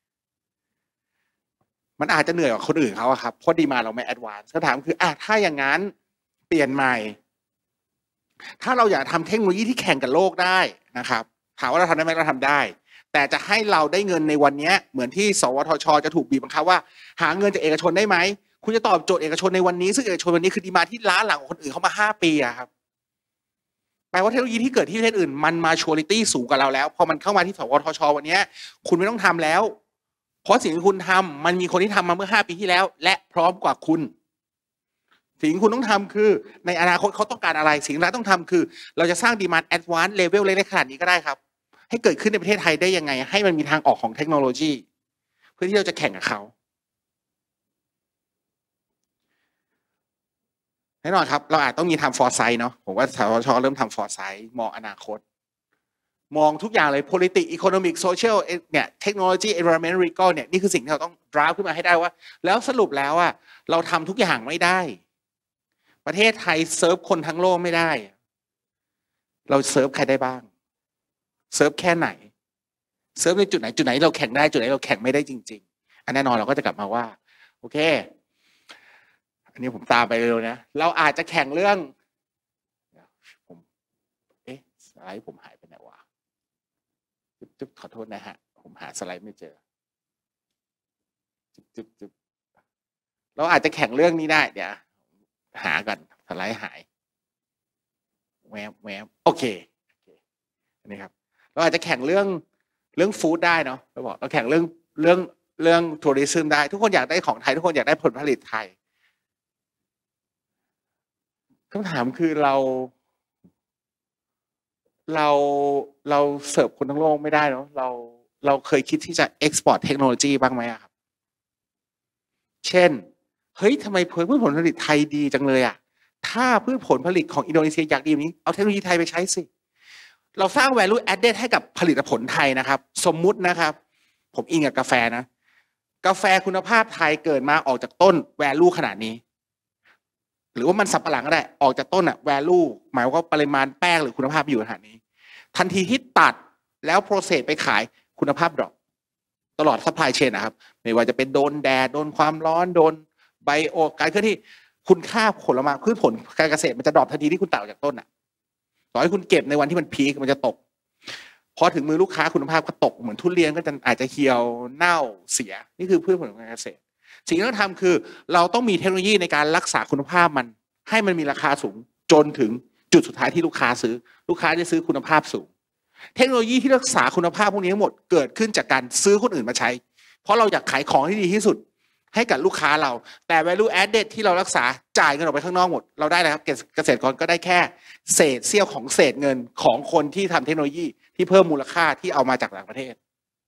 มันอาจจะเหนื่อยกว่าคนอื่นเขาครับเพราะดีมานด์เราไม่แอดวานซ์คำถามคือถ้าอย่างนั้นเปลี่ยนใหม่ถ้าเราอยากทำเทคโนโลยีที่แข่งกับโลกได้นะครับถามว่าเราทำได้ไหมเราทำได้แต่จะให้เราได้เงินในวันนี้เหมือนที่สวทช.จะถูกบีบบังคับว่าหาเงินจากเอกชนได้ไหมคุณจะตอบโจทย์เอกชนในวันนี้ซึ่งเอกชนวันนี้คือดีมานด์ที่ล้าหลังของคนอื่นเขามา5 ปีครับแปลว่าเทคโนโลยีที่เกิดที่ประเทศอื่นมันมาชัวริตี้สูงกว่าเราแล้วพอมันเข้ามาที่สวทช.วันนี้คุณไม่ต้องทำแล้วเพราะสิ่งที่คุณทำมันมีคนที่ทำมาเมื่อ5 ปีที่แล้วและพร้อมกว่าคุณสิ่งที่คุณต้องทำคือในอนาคตเขาต้องการอะไรสิ่งที่เราต้องทำคือเราจะสร้างดีมานด์แอดวานซ์เลเวลเล็กๆขนาดนี้ก็ได้ครับให้เกิดขึ้นในประเทศไทยได้ยังไงให้มันมีทางออกของเทคโนโลยีเพื่อที่เราจะแข่งกับเขาแน่นอนครับเราอาจต้องมีทำฟอร์ไซต์เนาะผมว่าสวทช.เริ่มทำฟอร์ไซต์มองอนาคตมองทุกอย่างเลย politics economic social เนี่ย technology environment legal เนี่ยนี่คือสิ่งที่เราต้อง drive ขึ้นมาให้ได้ว่าแล้วสรุปแล้วเราทำทุกอย่างไม่ได้ประเทศไทยเซิร์ฟคนทั้งโลกไม่ได้เราเซิร์ฟใครได้บ้างเซิร์ฟแค่ไหนเซิร์ฟในจุดไหนเราแข่งได้จุดไหนเราแข่งไม่ได้จริงๆอันแน่นอนเราก็จะกลับมาว่าโอเคอันนี้ผมตามไปเร็วนะเราอาจจะแข่งเรื่องผมสไลด์ผมหายไปไหนวะจุ๊บขอโทษนะฮะผมหาสไลด์ไม่เจอจุ๊บเราอาจจะแข่งเรื่องนี้ได้เดี๋ยวหากันสไลด์หายแวบโอเคอันนี้ครับเราอาจจะแข่งเรื่องฟู้ดได้เนาะเราบอกเราแข่งเรื่องทัวริซึมได้ทุกคนอยากได้ของไทยทุกคนอยากได้ผลผลิตไทยคำถามคือเราเสิร์ฟคนทั้งโลกไม่ได้เนาะเราเคยคิดที่จะเอ็กซ์พอร์ตเทคโนโลยีบ้างไหมครับเช่นเฮ้ยทำไมพืชผลผลิตไทยดีจังเลยอ่ะถ้าพืชผลผลิตของอินโดนีเซียอยากดีแบบนี้เอาเทคโนโลยีไทยไปใช้สิเราสร้าง value added ให้กับผลิตผลไทยนะครับสมมุตินะครับผมอิงกับกาแฟนะกาแฟคุณภาพไทยเกิดมาออกจากต้น value ขนาดนี้หรือว่ามันสับปะหลังก็ได้ออกจากต้นอะ value หมายว่าปริมาณแป้งหรือคุณภาพอยู่ขนาดนี้ทันทีที่ตัดแล้ว process ไปขายคุณภาพดรอปตลอด supply chain นะครับไม่ว่าจะเป็นโดนแดดโดนความร้อนโดนไบโอการเคลื่อนที่คุณค่าผลไม้พืชผลการเกษตรมันจะดรอปทันทีที่คุณตัดออกจากต้นอะต่อให้คุณเก็บในวันที่มันพีคมันจะตกพอถึงมือลูกค้าคุณภาพก็ตกเหมือนทุเรียนก็จะอาจจะเหี่ยวเน่าเสียนี่คือพืชผลการเกษตรสิ่งที่ต้องทำคือเราต้องมีเทคโนโลยีในการรักษาคุณภาพมันให้มันมีราคาสูงจนถึงจุดสุดท้ายที่ลูกค้าซื้อลูกค้าจะซื้อคุณภาพสูงเทคโนโลยีที่รักษาคุณภาพพวกนี้ทั้งหมดเกิดขึ้นจากการซื้อคนอื่นมาใช้เพราะเราอยากขายของที่ดีที่สุดให้กับลูกค้าเราแต่ value added ที่เรารักษาจ่ายเงินออกไปข้างนอกหมดเราได้นะครับเกษตรกรก็ได้แค่เศษเสี้ยวของเศษเงินของคนที่ทำเทคโนโลยีที่เพิ่มมูลค่าที่เอามาจากต่างประเทศ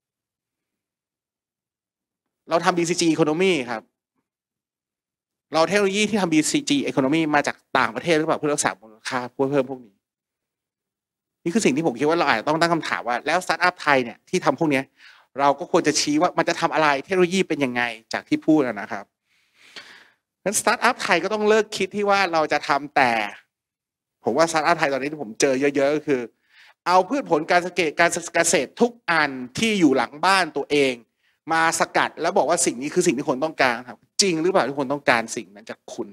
เราทำ BCG economy ครับเราเทคโนโลยีที่ทำ BCG economy มาจากต่างประเทศหรือเปล่าเพื่อรักษามูลค่าเพื่อเพิ่มพวกนี้นี่คือสิ่งที่ผมคิดว่าเราอาจจะต้องตั้งคำถามว่าแล้วสตาร์ทอัพไทยเนี่ยที่ทำพวกนี้เราก็ควรจะชี้ว่ามันจะทำอะไรเทคโนโลยีเป็นยังไงจากที่พูดนะครับงั้นสตาร์ทอัพไทยก็ต้องเลิกคิดที่ว่าเราจะทำแต่ผมว่าสตาร์ทอัพไทยตอนนี้ที่ผมเจอเยอะๆก็คือเอาพืชผลการเกษตรทุกอันที่อยู่หลังบ้านตัวเองมาสกัดแล้วบอกว่าสิ่งนี้คือสิ่งที่คนต้องการครับจริงหรือเปล่าที่คนต้องการสิ่งนั้นจากคุณ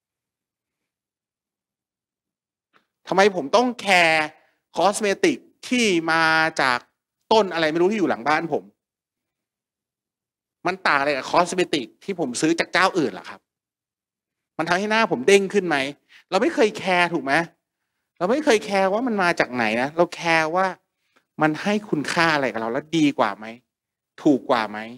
ทำไมผมต้องแคร์คอสเมติกที่มาจากต้นอะไรไม่รู้ที่อยู่หลังบ้านผมมันต่างอะไรกับคอสเมติกที่ผมซื้อจากเจ้าอื่นล่ะครับมันทำให้หน้าผมเด้งขึ้นไหมเราไม่เคยแคร์ถูกไหมเราไม่เคยแคร์ว่ามันมาจากไหนนะเราแคร์ว่ามันให้คุณค่าอะไรกับเราแล้วดีกว่าไหมถูกกว่าไหม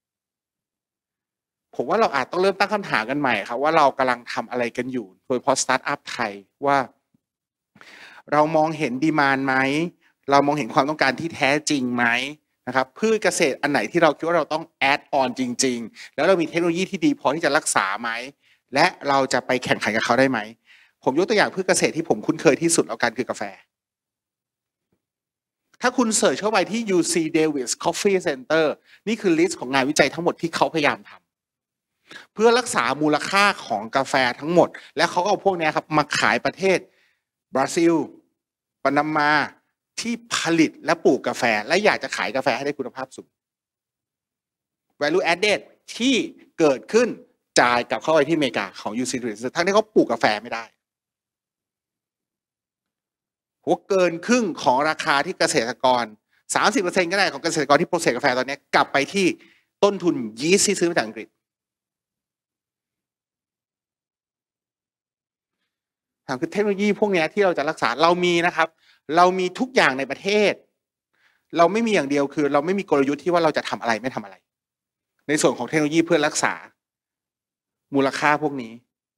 ผมว่าเราอาจต้องเริ่มตั้งคำถามกันใหม่ครับว่าเรากำลังทำอะไรกันอยู่โดยเฉพาะสตาร์ทอัพไทยว่าเรามองเห็นดีมานด์ไหมเรามองเห็นความต้องการที่แท้จริงไหมนะครับพืชเกษตรอันไหนที่เราคิดว่าเราต้องแอดออนจริงๆแล้วเรามีเทคโนโลยีที่ดีพอที่จะรักษาไหมและเราจะไปแข่งขันกับเขาได้ไหมผมยกตัวอย่างพืชเกษตรที่ผมคุ้นเคยที่สุดแล้วกันคือกาแฟถ้าคุณเสิร์ชเข้าไปที่ UC Davis Coffee Center นี่คือลิสต์ของงานวิจัยทั้งหมดที่เขาพยายามทำเพื่อรักษามูลค่าของกาแฟทั้งหมดและเขาก็เอาพวกนี้ครับมาขายประเทศบราซิลปานามาที่ผลิตและปลูกกาแฟและอยากจะขายกาแฟให้ได้คุณภาพสูง value added ที่เกิดขึ้นจ่ายกลับเข้าไปที่อเมริกาของ UC Davis ทั้งที่เขาปลูกกาแฟไม่ได้หัวเกินครึ่งของราคาที่เกษตรกร 30% ก็ได้ของเกษตรกรที่โปรเซสกาแฟตอนนี้กลับไปที่ต้นทุนยีสต์ที่ซื้อมาจากอังกฤษคือเทคโนโลยีพวกนี้ที่เราจะรักษาเรามีนะครับเรามีทุกอย่างในประเทศเราไม่มีอย่างเดียวคือเราไม่มีกลยุทธ์ที่ว่าเราจะทำอะไรไม่ทำอะไรในส่วนของเทคโนโลยีเพื่อรักษามูลค่าพวกนี้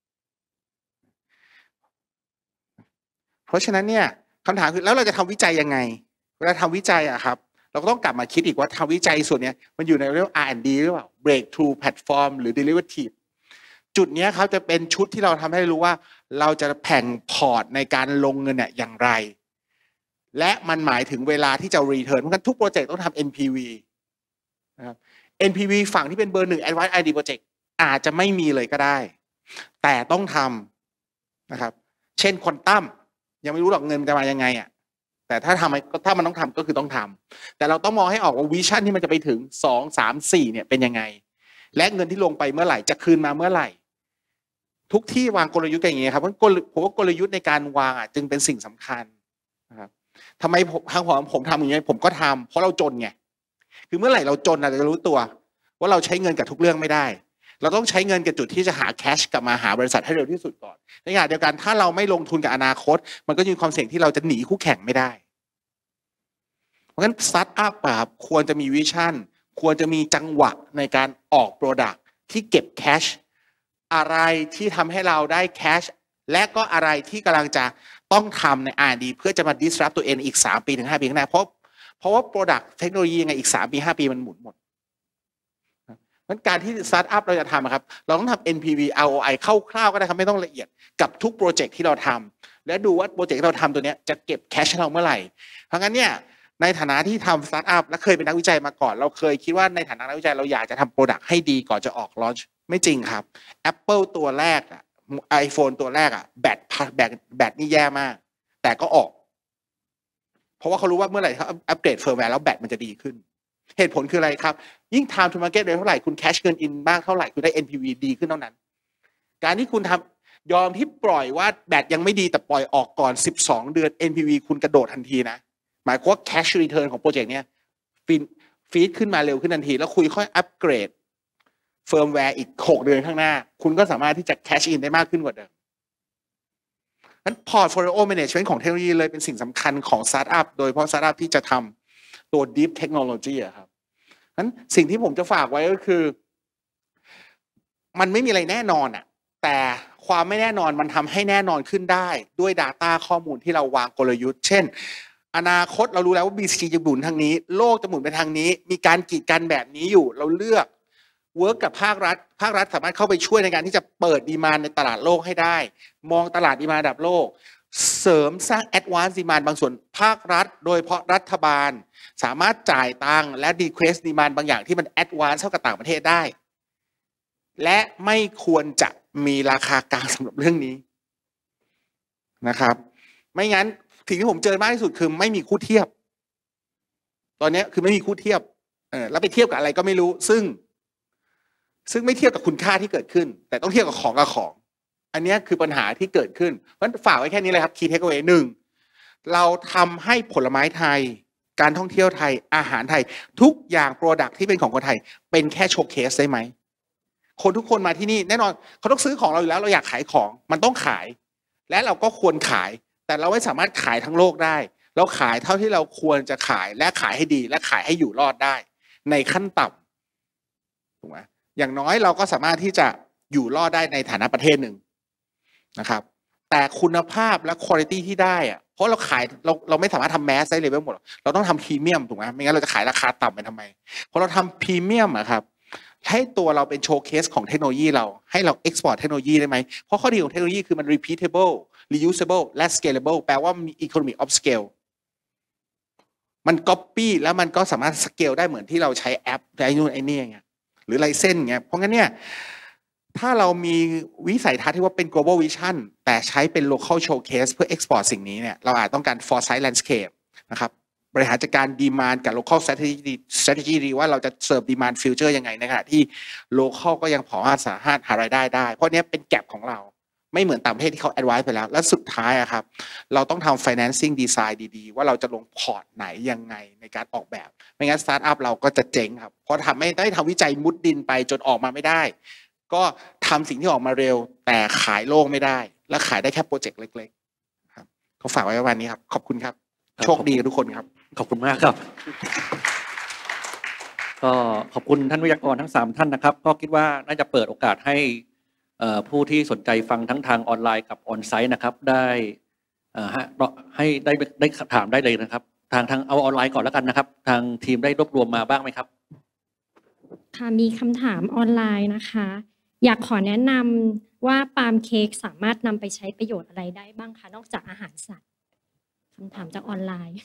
เพราะฉะนั้นเนี่ยคำถามคือแล้วเราจะทำวิจัยยังไงเวลาทำวิจัยอะครับเราก็ต้องกลับมาคิดอีกว่าทำวิจัยส่วนนี้มันอยู่ในเรื่อง R&D หรือเปล่า breakthrough platform หรือ derivative จุดนี้ครับจะเป็นชุดที่เราทำให้รู้ว่าเราจะแผงพอร์ตในการลงเงินเนี่ยอย่างไรและมันหมายถึงเวลาที่จะ return เพราะฉะนั้นทุกโปรเจกต์ต้องทำ NPV นะครับ NPV ฝั่งที่เป็นเบอร์ 1 Advanced R&D Project อาจจะไม่มีเลยก็ได้แต่ต้องทำนะครับเช่นควอนตัมยังไม่รู้หรอกเงินจะมายังไงอ่ะแต่ถ้ามันต้องทำก็คือต้องทำแต่เราต้องมองให้ออกว่าวิชั่นที่มันจะไปถึง2 3 4เนี่ยเป็นยังไงและเงินที่ลงไปเมื่อไหร่จะคืนมาเมื่อไหร่ทุกที่วางกลยุทธ์กันอย่างนี้ครับเพราะผมว่ากลยุทธ์ในการวางจึงเป็นสิ่งสำคัญนะครับทำไมทางผมทำอย่างนี้ผมก็ทำเพราะเราจนไงคือเมื่อไหร่เราจนเราจะรู้ตัวว่าเราใช้เงินกับทุกเรื่องไม่ได้เราต้องใช้เงินกับจุดที่จะหาแคชกลับมาหาบริษัทให้เร็วที่สุดก่อนในขณะเดียวกันถ้าเราไม่ลงทุนกับอนาคตมันก็มีความเสี่ยงที่เราจะหนีคู่แข่งไม่ได้เพราะฉะนั้นสตาร์ทอัพครับควรจะมีวิชั่นควรจะมีจังหวะในการออกโปรดักต์ที่เก็บแคชอะไรที่ทำให้เราได้แคชและก็อะไรที่กำลังจะต้องทำใน R&D เพื่อจะมา disrupt ตัวเองอีก3 ปีถึง 5 ปีข้างหน้าเพราะว่า product เทคโนโลยียังไงอีก3 ปี 5 ปีมันหมุนหมดงั้นการที่สตาร์ทอัพเราจะทำครับเราต้องทำ NPV ROI คร่าวๆก็ได้ครับไม่ต้องละเอียดกับทุกโปรเจกต์ที่เราทำและดูว่าโปรเจกต์ที่เราทำตัวนี้จะเก็บแคชให้เราเมื่อไหร่เพราะงั้นเนี่ยในฐานะที่ทำสตาร์ทอัพและเคยเป็นนักวิจัยมาก่อนเราเคยคิดว่าในฐานะนักวิจัยเราอยากจะทำโปรดักต์ให้ดีก่อนจะออกลอนช์ไม่จริงครับ Apple ตัวแรกiPhone ตัวแรกแบตนี่แย่มากแต่ก็ออกเพราะว่าเขารู้ว่าเมื่อไหร่เขาอัปเกรดเฟิร์มแวร์แล้วแบตมันจะดีขึ้นเหตุผลคืออะไรครับยิ่ง time to market เร็วเท่าไหร่คุณ cash เงิน in มากเท่าไหร่คุณได้ NPV ดีขึ้นเท่านั้นการที่คุณทำยอมที่ปล่อยว่าแบตยังไม่ดีแต่ปล่อยออกก่อน12 เดือน NPV คุณกระโดดทันทีนะหมายความว่า cash return ของโปรเจกต์เนี้ยฟีดขึ้นมาเร็วขึ้นทันทีแล้วคุยค่อยอัปเกรดเฟิร์มแวร์อีก6 เดือนข้างหน้าคุณก็สามารถที่จะ cash in ได้มากขึ้นกว่าเดิมนั้น portfolio management ของเทคโนโลยีเลยเป็นสิ่งสำคัญของ startup โดยเฉพาะ startup ที่จะทำตัว deep technology ครับนั้นสิ่งที่ผมจะฝากไว้ก็คือมันไม่มีอะไรแน่นอนแต่ความไม่แน่นอนมันทำให้แน่นอนขึ้นได้ด้วย Data ข้อมูลที่เราวางกลยุทธ์เช่นอนาคตเรารู้แล้วว่า BCG จะหมุนทางนี้โลกจะหมุนไปทางนี้มีการกีดกันแบบนี้อยู่เราเลือกเวิร์กกับภาครัฐสามารถเข้าไปช่วยในการที่จะเปิดดีมานด์ในตลาดโลกให้ได้มองตลาดดีมานด์ระดับโลกเสริมสร้าง Advance Demand บางส่วนภาครัฐโดยเฉพาะรัฐบาลสามารถจ่ายตังค์และ Request Demand บางอย่างที่มัน Advance เท่ากับต่างประเทศได้และไม่ควรจะมีราคากลางสำหรับเรื่องนี้นะครับไม่งั้นสิ่งที่ผมเจอมากที่สุดคือไม่มีคู่เทียบตอนนี้คือไม่มีคู่เทียบแล้วไปเทียบกับอะไรก็ไม่รู้ซึ่งไม่เทียบกับคุณค่าที่เกิดขึ้นแต่ต้องเทียบกับของอันนี้คือปัญหาที่เกิดขึ้นเพราะฉะนั้นฝากไว้แค่นี้เลยครับ Key Takeaway 1เราทำให้ผลไม้ไทยการท่องเที่ยวไทยอาหารไทยทุกอย่างโปรดักที่เป็นของคนไทยเป็นแค่โชว์เคสได้ไหมคนทุกคนมาที่นี่แน่นอนเขาต้องซื้อของเราอยู่แล้วเราอยากขายของมันต้องขายและเราก็ควรขายแต่เราไม่สามารถขายทั้งโลกได้เราขายเท่าที่เราควรจะขายและขายให้ดีและขายให้อยู่รอดได้ในขั้นต่ำถูกไหมอย่างน้อยเราก็สามารถที่จะอยู่รอดได้ในฐานะประเทศหนึ่งนะครับแต่คุณภาพและคุณภาพที่ได้เพราะเราขายเราไม่สามารถทำแมสได้เลยหมดเราต้องทำพรีเมียมถูกไหมไม่งั้นเราจะขายราคาต่ำไปทำไมพอเราทำพรีเมียมครับให้ตัวเราเป็นโชว์เคสของเทคโนโลยีเราให้เราเอ็กซ์พอร์ตเทคโนโลยีได้ไหมเพราะข้อดีของเทคโนโลยีคือมัน repeatable reusable และ scalable แปลว่ามี economy of scale มัน copy แล้วมันก็สามารถ scale ได้เหมือนที่เราใช้แอปไอ้นู่นไอ้นี่ไงหรือไลเซนส์เงี้ยเพราะงั้นเนี่ยถ้าเรามีวิสัยทัศน์ที่ว่าเป็น global vision แต่ใช้เป็น local showcase เพื่อ export สิ่งนี้เนี่ยเราอาจต้องการ foresight landscape นะครับบริหารจัดการ demand กับ local strategy ดีว่าเราจะเสิร์ฟ demand future ยังไงในขณะที่ local ก็ยังพอสามารถหารายได้ได้เพราะนี้เป็นแก็ปของเราไม่เหมือนต่างประเทศที่เขา advance ไปแล้วและสุดท้ายครับเราต้องทำ financing design ดีๆว่าเราจะลงพอร์ตไหนยังไงในการออกแบบไม่งั้น startup เราก็จะเจ๊งครับเพราะไม่ได้ทำวิจัยมุดดินไปจนออกมาไม่ได้ก็ทำสิ่งที่ออกมาเร็วแต่ขายโลกไม่ได้และขายได้แค่โปรเจกต์เล็กๆครับเขาฝากไว้วันนี้ครับขอบคุณครับโชคดีกับทุกคนครับขอบคุณมากครับก็ขอบคุณท่านวิทยากรทั้ง3ท่านนะครับก็คิดว่าน่าจะเปิดโอกาสให้ผู้ที่สนใจฟังทั้งทางออนไลน์กับออนไซต์นะครับได้ให้ได้ถามได้เลยนะครับทางเอาออนไลน์ก่อนแล้วกันนะครับทางทีมได้รวบรวมมาบ้างไหมครับค่ะมีคำถามออนไลน์นะคะอยากขอแนะนำว่าปาล์มเค้กสามารถนำไปใช้ประโยชน์อะไรได้บ้างคะนอกจากอาหารสัตว์คำถามจากออนไลน์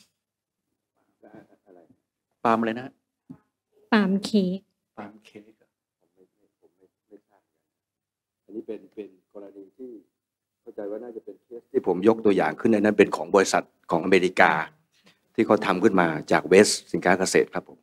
ปาล์มอะไรนะปาล์มเค้กผมไม่ทราบอันนี้เป็นกรณีที่เข้าใจว่าน่าจะเป็นเคสที่ผมยกตัวอย่างขึ้นในนั้นเป็นของบริษัทของอเมริกาที่เขาทำขึ้นมาจากเวสสินค้าเกษตรครับผม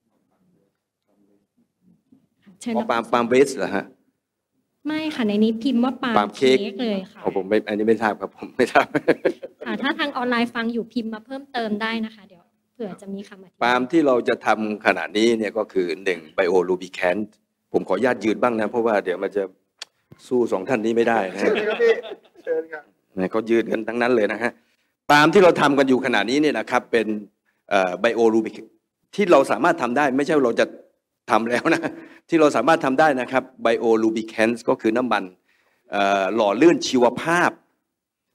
ปาล์มเวสเหรอฮะไม่ค่ะในนี้พิมพ์ว่าปาล์มเค้กเลยค่ะผมไม่อันนี้ไม่ทราบครับผมไม่ทราบค่ะถ้าทางออนไลน์ฟังอยู่พิมพ์มาเพิ่มเติมได้นะคะเดี๋ยวเผื่อจะมีคำอธิบายปาล์มที่เราจะทำขณะนี้เนี่ยก็คือ1 Biolubricant ผมขออนุญาตยืนบ้างนะเพราะว่าเดี๋ยวมันจะสู้2ท่านนี้ไม่ได้นะฮะเชิญครับเขายืนกันทั้งนั้นเลยนะฮะปาล์มที่เราทำกันอยู่ขณะนี้เนี่ยนะครับเป็นBiolubricant ที่เราสามารถทำได้ไม่ใช่เราจะทำแล้วนะที่เราสามารถทำได้นะครับ Biolubricants ก็คือน้ำมันหล่อลื่นชีวภาพ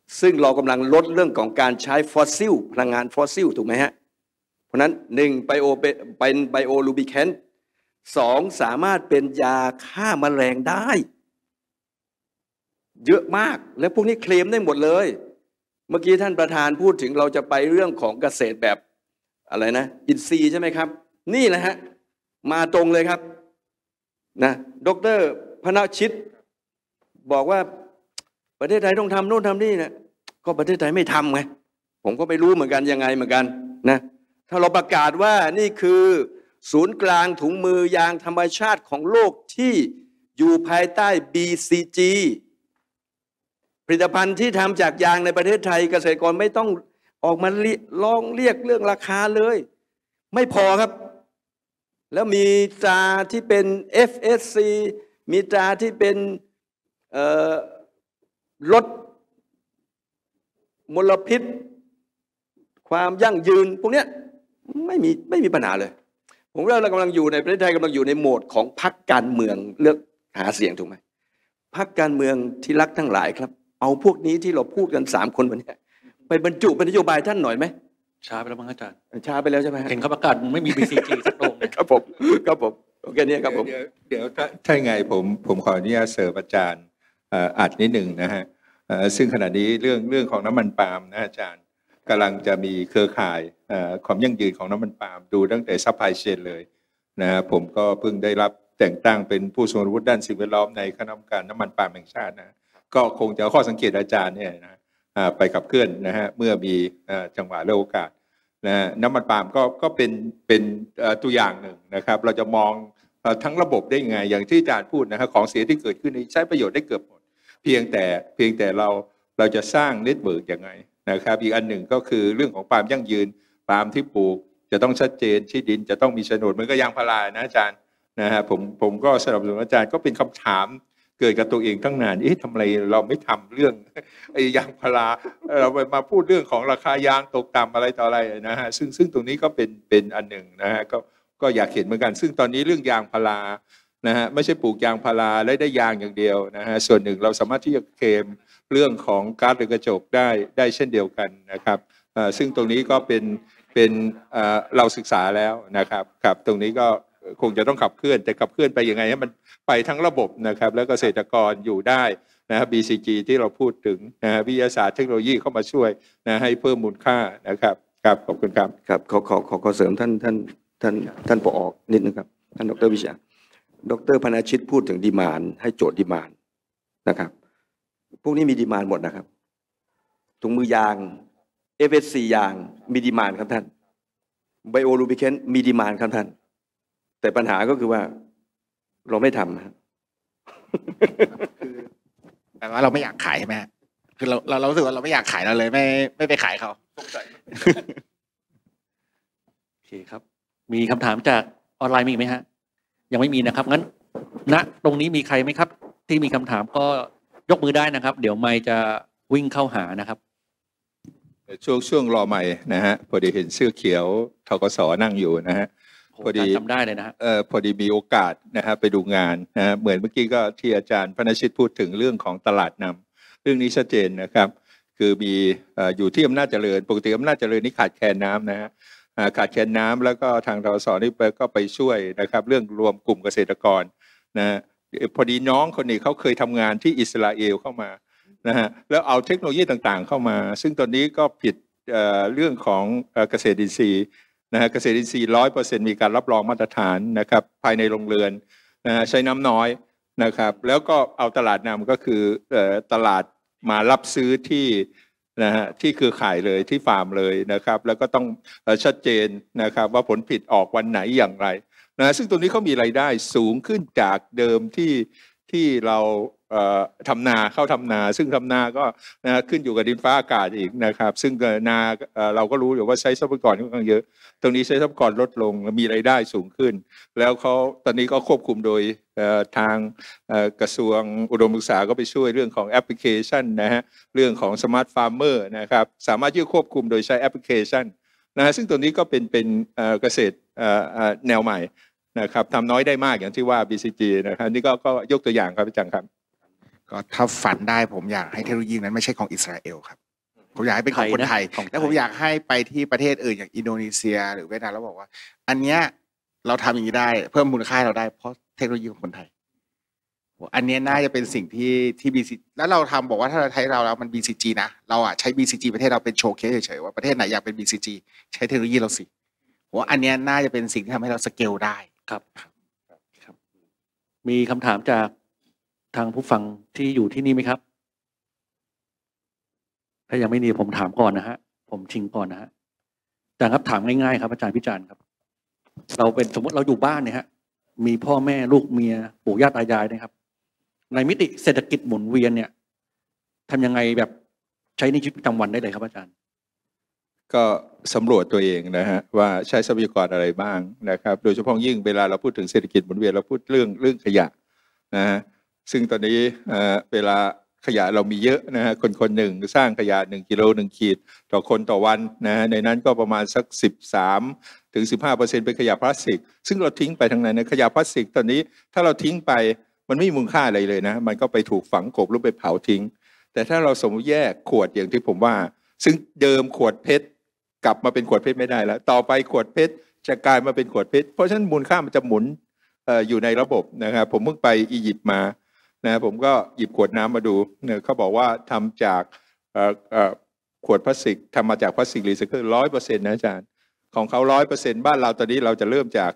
ซึ่งเรากำลังลดเรื่องของการใช้ฟอสซิลพลังงานฟอสซิลถูกไหมฮะเพราะนั้น1เป็นไบโอลูบิแคนต์2สามารถเป็นยาฆ่าแมลงได้เยอะมากและพวกนี้เคลมได้หมดเลยเมื่อกี้ท่านประธานพูดถึงเราจะไปเรื่องของเกษตรแบบอะไรนะอินทรีย์ใช่ไหมครับนี่แหละฮะมาตรงเลยครับนะดร.พนชิตบอกว่าประเทศไทยต้องทำโน่นทำนี่นะก็ประเทศไทยไม่ทำไงผมก็ไม่รู้เหมือนกันยังไงเหมือนกันนะถ้าเราประกาศว่านี่คือศูนย์กลางถุงมือยางธรรมชาติของโลกที่อยู่ภายใต้ BCG ผลิตภัณฑ์ที่ทำจากยางในประเทศไทยเกษตรกรไม่ต้องออกมาร้องเรียกเรื่องราคาเลยไม่พอครับแล้วมีตราที่เป็น FSC มีตราที่เป็นลดมลพิษความยั่งยืนพวกเนี้ยไม่มีปัญหาเลยผมว่าเรากำลังอยู่ในประเทศไทยกำลังอยู่ในโหมดของพรรคการเมืองเลือกหาเสียงถูกไหมพรรคการเมืองที่รักทั้งหลายครับเอาพวกนี้ที่เราพูดกัน3 คนวันนี้ไปบรรจุเป็นนโยบายท่านหน่อยไหมช้าไปแล้วมั้งอาจารย์ช้าไปแล้วใช่ไหมเห็นเขาประกาศไม่มี BCG สักโรงครับผมโอเคนี้ครับผมเดี๋ยวถ้าไงผมขออนุญาตเสริมอาจารย์อัดนิดหนึ่งนะฮะซึ่งขณะนี้เรื่องของน้ำมันปาล์มนะอาจารย์กำลังจะมีเครือข่ายความยั่งยืนของน้ำมันปาล์มดูตั้งแต่ซัพพลายเชนเลยนะผมก็เพิ่งได้รับแต่งตั้งเป็นผู้ทรงวุฒิด้านสิ่งแวดล้อมในคณะกรรมการน้ำมันปาล์มแห่งชาตินะก็คงจะข้อสังเกตอาจารย์เนี่ยนะไปขับเคลื่อนนะฮะเมื่อมีจังหวะและโอกาสนะน้ำมันปาล์มก็เป็นตัวอย่างหนึ่งนะครับเราจะมองทั้งระบบได้ยังไงอย่างที่อาจารย์พูดนะฮะของเสียที่เกิดขึ้นใช้ประโยชน์ได้เกือบหมดเพียงแต่เราจะสร้างเน็ตเวิร์กยังไงนะครับอีกอันหนึ่งก็คือเรื่องของปาล์มยั่งยืนปาล์มที่ปลูกจะต้องชัดเจนที่ดินจะต้องมีโฉนดเหมือนกับยางพารานะอาจารย์นะฮะผมก็สนับสนุนอาจารย์ก็เป็นคำถามเกิดกับตัวเองตั้งนานทำไมเราไม่ทำเรื่องยางพาราเราไปมาพูดเรื่องของราคายางตกต่ำอะไรต่ออะไรนะฮะซึ่งตรงนี้ก็เป็นอันหนึ่งนะฮะก็อยากเห็นเหมือนกันซึ่งตอนนี้เรื่องยางพารานะฮะไม่ใช่ปลูกยางพาราและได้ยางอย่างเดียวนะฮะส่วนหนึ่งเราสามารถที่จะเคลมเรื่องของก๊าซเรือนกระจกได้เช่นเดียวกันนะครับซึ่งตรงนี้ก็เป็นเราศึกษาแล้วนะครับครับตรงนี้ก็คงจะต้องขับเคลื่อนแต่ขับเคลื่อนไปยังไงให้มันไปทั้งระบบนะครับแล้วเกษตรกรอยู่ได้นะครับ BCG ที่เราพูดถึงนะฮะวิทยาศาสตร์เทคโนโลยีเข้ามาช่วยนะให้เพิ่มมูลค่านะครับครับขอบคุณครับครับขอเสริมท่านผอ.นิดนึงครับท่านดร.วิชาดร.พนชิตพูดถึงดีมานด์ให้โจทย์ดีมานด์นะครับพวกนี้มีดีมานด์หมดนะครับถุงมือยาง FSC ยางมีดีมานด์ครับท่านไบโอลูบิแคนต์มีดีมานด์ครับท่านแต่ปัญหาก็คือว่าเราไม่ทำคือแปลว่าเราไม่อยากขายใช่ไหมคือเรารู้สึกว่าเราไม่อยากขายเราเลยไม่ไปขายเขาโอเคครับมีคำถามจากออนไลน์มีไหมฮะยังไม่มีนะครับงั้นณตรงนี้มีใครไหมครับที่มีคำถามก็ยกมือได้นะครับเดี๋ยวไมค์จะวิ่งเข้าหานะครับช่วงรอใหม่นะฮะพอดีเห็นเสื้อเขียวธกส.นั่งอยู่นะฮะพอดีจำได้เลยนะฮะพอดีมีโอกาสนะฮะไปดูงานนะฮะเหมือนเมื่อกี้ก็ที่อาจารย์พนชิตพูดถึงเรื่องของตลาดนำเรื่องนี้ชัดเจนนะครับคือมีอยู่ที่อำนาจเจริญปกติอำนาจเจริญนี่ขาดแคลนน้ำนะฮะขาดแคลนน้ำแล้วก็ทางธกส.นี่ก็ไปช่วยนะครับเรื่องรวมกลุ่มเกษตรกรนะฮะพอดีน้องคนนี้เขาเคยทำงานที่อิสราเอลเข้ามานะฮะแล้วเอาเทคโนโลยีต่างๆเข้ามาซึ่งตอนนี้ก็ผิดเรื่องของเกษตรอินทรีย์นะฮะเกษตรอินทรีย์ 100% มีการรับรองมาตรฐานนะครับภายในโรงเรือนนะฮะใช้น้ำน้อยนะครับแล้วก็เอาตลาดนำก็คือตลาดมารับซื้อที่นะฮะที่เครือข่ายเลยที่ฟาร์มเลยนะครับแล้วก็ต้องชัดเจนนะครับว่าผลผลิตออกวันไหนอย่างไรนะซึ่งตรงนี้เขามีรายได้สูงขึ้นจากเดิมที่เราทำนาเข้าทำนาซึ่งทำนาก็นะขึ้นอยู่กับดินฟ้าอากาศอีกนะครับซึ่งนาเราก็รู้อยู่ว่าใช้ทรัพยากรค่อนข้างเยอะตรงนี้ใช้ทรัพยากรลดลงมีรายได้สูงขึ้นแล้วเขาตอนนี้ก็ควบคุมโดยทางกระทรวงอุดมศึกษาก็ไปช่วยเรื่องของแอปพลิเคชันนะฮะเรื่องของสมาร์ทฟาร์มเมอร์นะครับสามารถที่จะควบคุมโดยใช้แอปพลิเคชันนะซึ่งตัวนี้ก็เป็นเกษตรแนวใหม่นะครับทำน้อยได้มากอย่างที่ว่า BCG นะครับนี่ก็ยกตัวอย่างครับอาจารย์ครับก็ถ้าฝันได้ผมอยากให้เทคโนโลยีนั้นไม่ใช่ของอิสราเอลครับผมอยากให้เป็นของคนไทยของไทยแล้วผมอยากให้ไปที่ประเทศอื่นอย่างอินโดนีเซียหรือเวียดนามแล้วบอกว่า อันเนี้ยเราทำอย่างนี้ได้เพิ่มมูลค่าเราได้เพราะเทคโนโลยีของคนไทยอันนี้น่าจะเป็นสิ่งที่BCGแล้วเราทำบอกว่าถ้าเราใช้เราแล้วมัน BCG นะเราใช้ BCG ประเทศเราเป็นโชว์เคสเฉยๆว่าประเทศไหนอยากเป็น BCG ใช้เทคโนโลยีเราสิว่าอันนี้น่าจะเป็นสิ่งที่ทำให้เราสเกลได้ครับมีคำถามจากทางผู้ฟังที่อยู่ที่นี่ไหมครับถ้ายังไม่มีผมถามก่อนนะฮะผมชิงก่อนนะฮะอาจารย์ครับถามง่ายๆครับอาจารย์พิจารณ์ครับเราเป็นสมมติเราอยู่บ้านเนี่ยฮะมีพ่อแม่ลูกเมียปู่ย่าตายายนะครับในมิติเศรษฐกิจหมุนเวียนเนี่ยทำยังไงแบบใช้ในชีวิตประจำวันได้เลยครับอาจารย์ก็สำรวจตัวเองนะฮะว่าใช้ทรัพยากรอะไรบ้างนะครับโดยเฉพาะยิ่งเวลาเราพูดถึงเศรษฐกิจหมุนเวียนเราพูดเรื่องขยะนะฮะซึ่งตอนนี้เวลาขยะเรามีเยอะนะฮะคนหนึ่งสร้างขยะ1 กิโล 1 ขีดต่อคนต่อวันนะฮะในนั้นก็ประมาณสัก13 ถึง 15% เป็นขยะพลาสติกซึ่งเราทิ้งไปทั้งนั้นนะขยะพลาสติกตอนนี้ถ้าเราทิ้งไปมันไม่มีมูลค่าอะไรเลยนะมันก็ไปถูกฝังกลบหรือไปเผาทิ้งแต่ถ้าเราสมมติแยกขวดอย่างที่ผมว่าซึ่งเดิมขวดเพชรกลับมาเป็นขวดเพชรไม่ได้แล้วต่อไปขวดเพชรจะกลายมาเป็นขวดเพชรเพราะฉะนั้นมูลค่ามันจะหมุนอยู่ในระบบนะครับผมเพิ่งไปอียิปต์มานะผมก็หยิบขวดน้ำมาดูเนี่ยเขาบอกว่าทำจากขวดพลาสติกทำมาจากพลาสติกรีไซเคิล100%นะอาจารย์ของเขา100%บ้านเราตอนนี้เราจะเริ่มจาก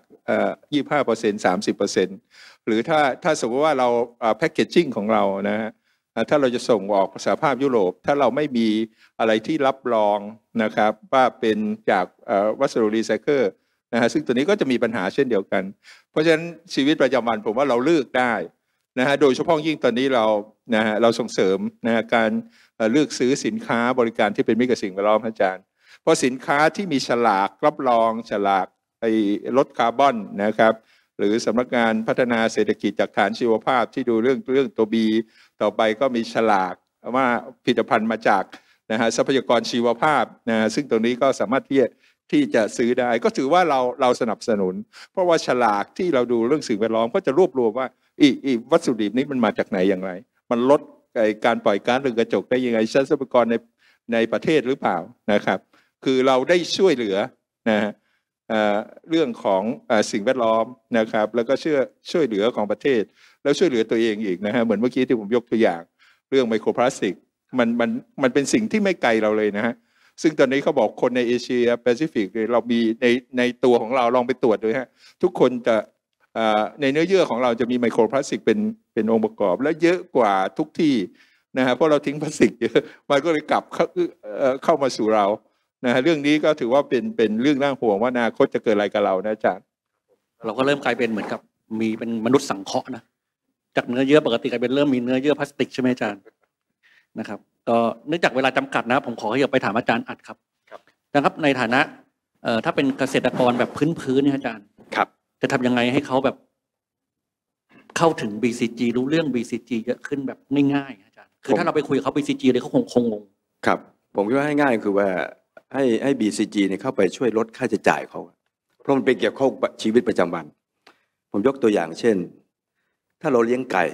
25% 30%หรือถ้าสมมติว่าเราแพ็กเกจจิ้งของเรานะฮะถ้าเราจะส่งออกสหภาพยุโรปถ้าเราไม่มีอะไรที่รับรองนะครับว่าเป็นจากวัสดุรีไซเคิลนะฮะซึ่งตัวนี้ก็จะมีปัญหาเช่นเดียวกันเพราะฉะนั้นชีวิตประจำวันผมว่าเราเลือกได้นะฮะโดยเฉพาะยิ่งตอนนี้เราส่งเสริมนะฮะการเลือกซื้อสินค้าบริการที่เป็นมิตรกับสิ่งแวดล้อมอาจารย์เพราะสินค้าที่มีฉลากรับรองฉลากลดคาร์บอนนะครับหรือสำนักงานพัฒนาเศรษฐกิจจากฐานชีวภาพที่ดูเรื่องตัว B ต่อไปก็มีฉลากว่าผลิตภัณฑ์มาจากนะฮะทรัพยากรชีวภาพนะซึ่งตรงนี้ก็สามารถที่จะซื้อได้ก็ถือว่าเราสนับสนุนเพราะว่าฉลากที่เราดูเรื่องสิ่งแวดล้อมก็จะรวบรวมว่าวัตถุดิบนี้มันมาจากไหนอย่างไรมันลดการปล่อยก๊าซเรือนกระจกได้ยังไงใช้ทรัพยากรในประเทศหรือเปล่านะครับคือเราได้ช่วยเหลือนะฮะเรื่องของสิ่งแวดล้อมนะครับแล้วก็ช่วยเหลือของประเทศแล้วช่วยเหลือตัวเองอีกนะฮะเหมือนเมื่อกี้ที่ผมยกตัวอย่างเรื่องไมโครพลาสติกมันเป็นสิ่งที่ไม่ไกลเราเลยนะฮะซึ่งตอนนี้เขาบอกคนในเอเชียแปซิฟิกเรามีในตัวของเราลองไปตรวจดูฮะทุกคนจะในเนื้อเยื่อของเราจะมีไมโครพลาสติกเป็นองค์ประกอบและเยอะกว่าทุกที่นะฮะเพราะเราทิ้งพลาสติกเยอะมันก็เลยกลับเข้ามาสู่เรานะฮะเรื่องนี้ก็ถือว่าเป็นเรื่องน่าห่วงว่าอนาคตจะเกิดอะไรกับเรานะอาจารย์เราก็เริ่มกลายเป็นเหมือนกับมีเป็นมนุษย์สังเคราะห์นะจากเนื้อเยื่อปกติกลายเป็นเริ่มมีเนื้อเยื่อพลาสติกใช่ไหมอาจารย์นะครับก็เนื่องจากเวลาจำกัดนะผมขอให้ไปถามอาจารย์อัดครับนะครับในฐานะถ้าเป็นเกษตรกรแบบพื้นเนี่ยอาจารย์ครับจะทำยังไงให้เขาแบบเข้าถึง BCG รู้เรื่อง BCG เยอะขึ้นแบบง่ายๆอาจารย์คือถ้าเราไปคุยกับเขา BCG เลยเขาคงงงครับผมคิดว่าให้ง่ายคือว่าให้ BCG เนี่ยเข้าไปช่วยลดค่าใช้จ่ายเขาเพราะมันเป็นเกี่ยวข้องกับชีวิตประจำวันผมยกตัวอย่างเช่นถ้าเราเลี้ยงไก่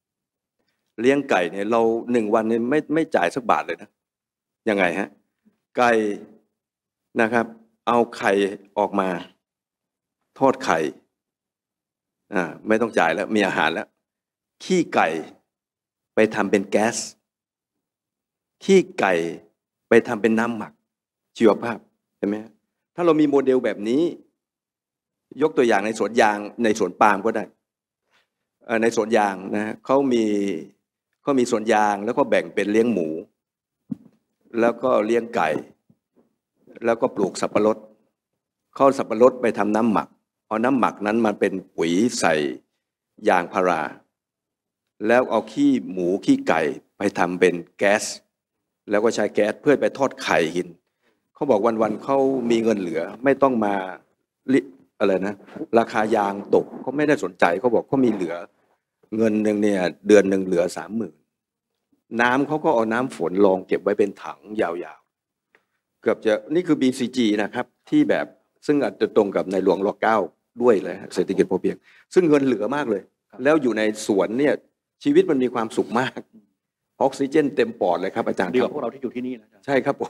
เนี่ยเรา1 วันเนี่ยไม่จ่ายสักบาทเลยนะยังไงฮะไก่นะครับเอาไข่ออกมาทอดไข่ไม่ต้องจ่ายแล้วมีอาหารแล้วขี้ไก่ไปทำเป็นแก๊สขี้ไก่ไปทำเป็นน้ำหมักชีวภาพเห็นไหมถ้าเรามีโมเดลแบบนี้ยกตัวอย่างในสวนยางในสวนปาล์มก็ได้ในสวนยางนะเขามีสวนยางแล้วก็แบ่งเป็นเลี้ยงหมูแล้วก็เลี้ยงไก่แล้วก็ปลูกสับปะรดเข้าสับปะรดไปทำน้ำหมักเอาน้ำหมักนั้นมาเป็นปุ๋ยใส่ยางพาราแล้วเอาขี้หมูขี้ไก่ไปทำเป็นแก๊สแล้วก็ใช้แก๊สเพื่อไปทอดไข่กินเขาบอกวันๆเขามีเงินเหลือไม่ต้องมาอะไรนะราคายางตกเขาไม่ได้สนใจเขาบอกเขามีเหลือเงินหนึ่งเนี่ยเดือนหนึ่งเหลือ30,000น้ำเขาก็เอาน้ำฝนรองเก็บไว้เป็นถังยาวๆเกือบจะนี่คือ BCG นะครับที่แบบซึ่งอาจจะตรงกับในหลวงร.9ด้วยเลยเศรษฐกิจพอเพียงซึ่งเงินเหลือมากเลยแล้วอยู่ในสวนเนี่ยชีวิตมันมีความสุขมากออกซิเจนเต็มปอดเลยครับอาจารย์ดีกว่าพวกเราที่อยู่ที่นี่นะใช่ครับผม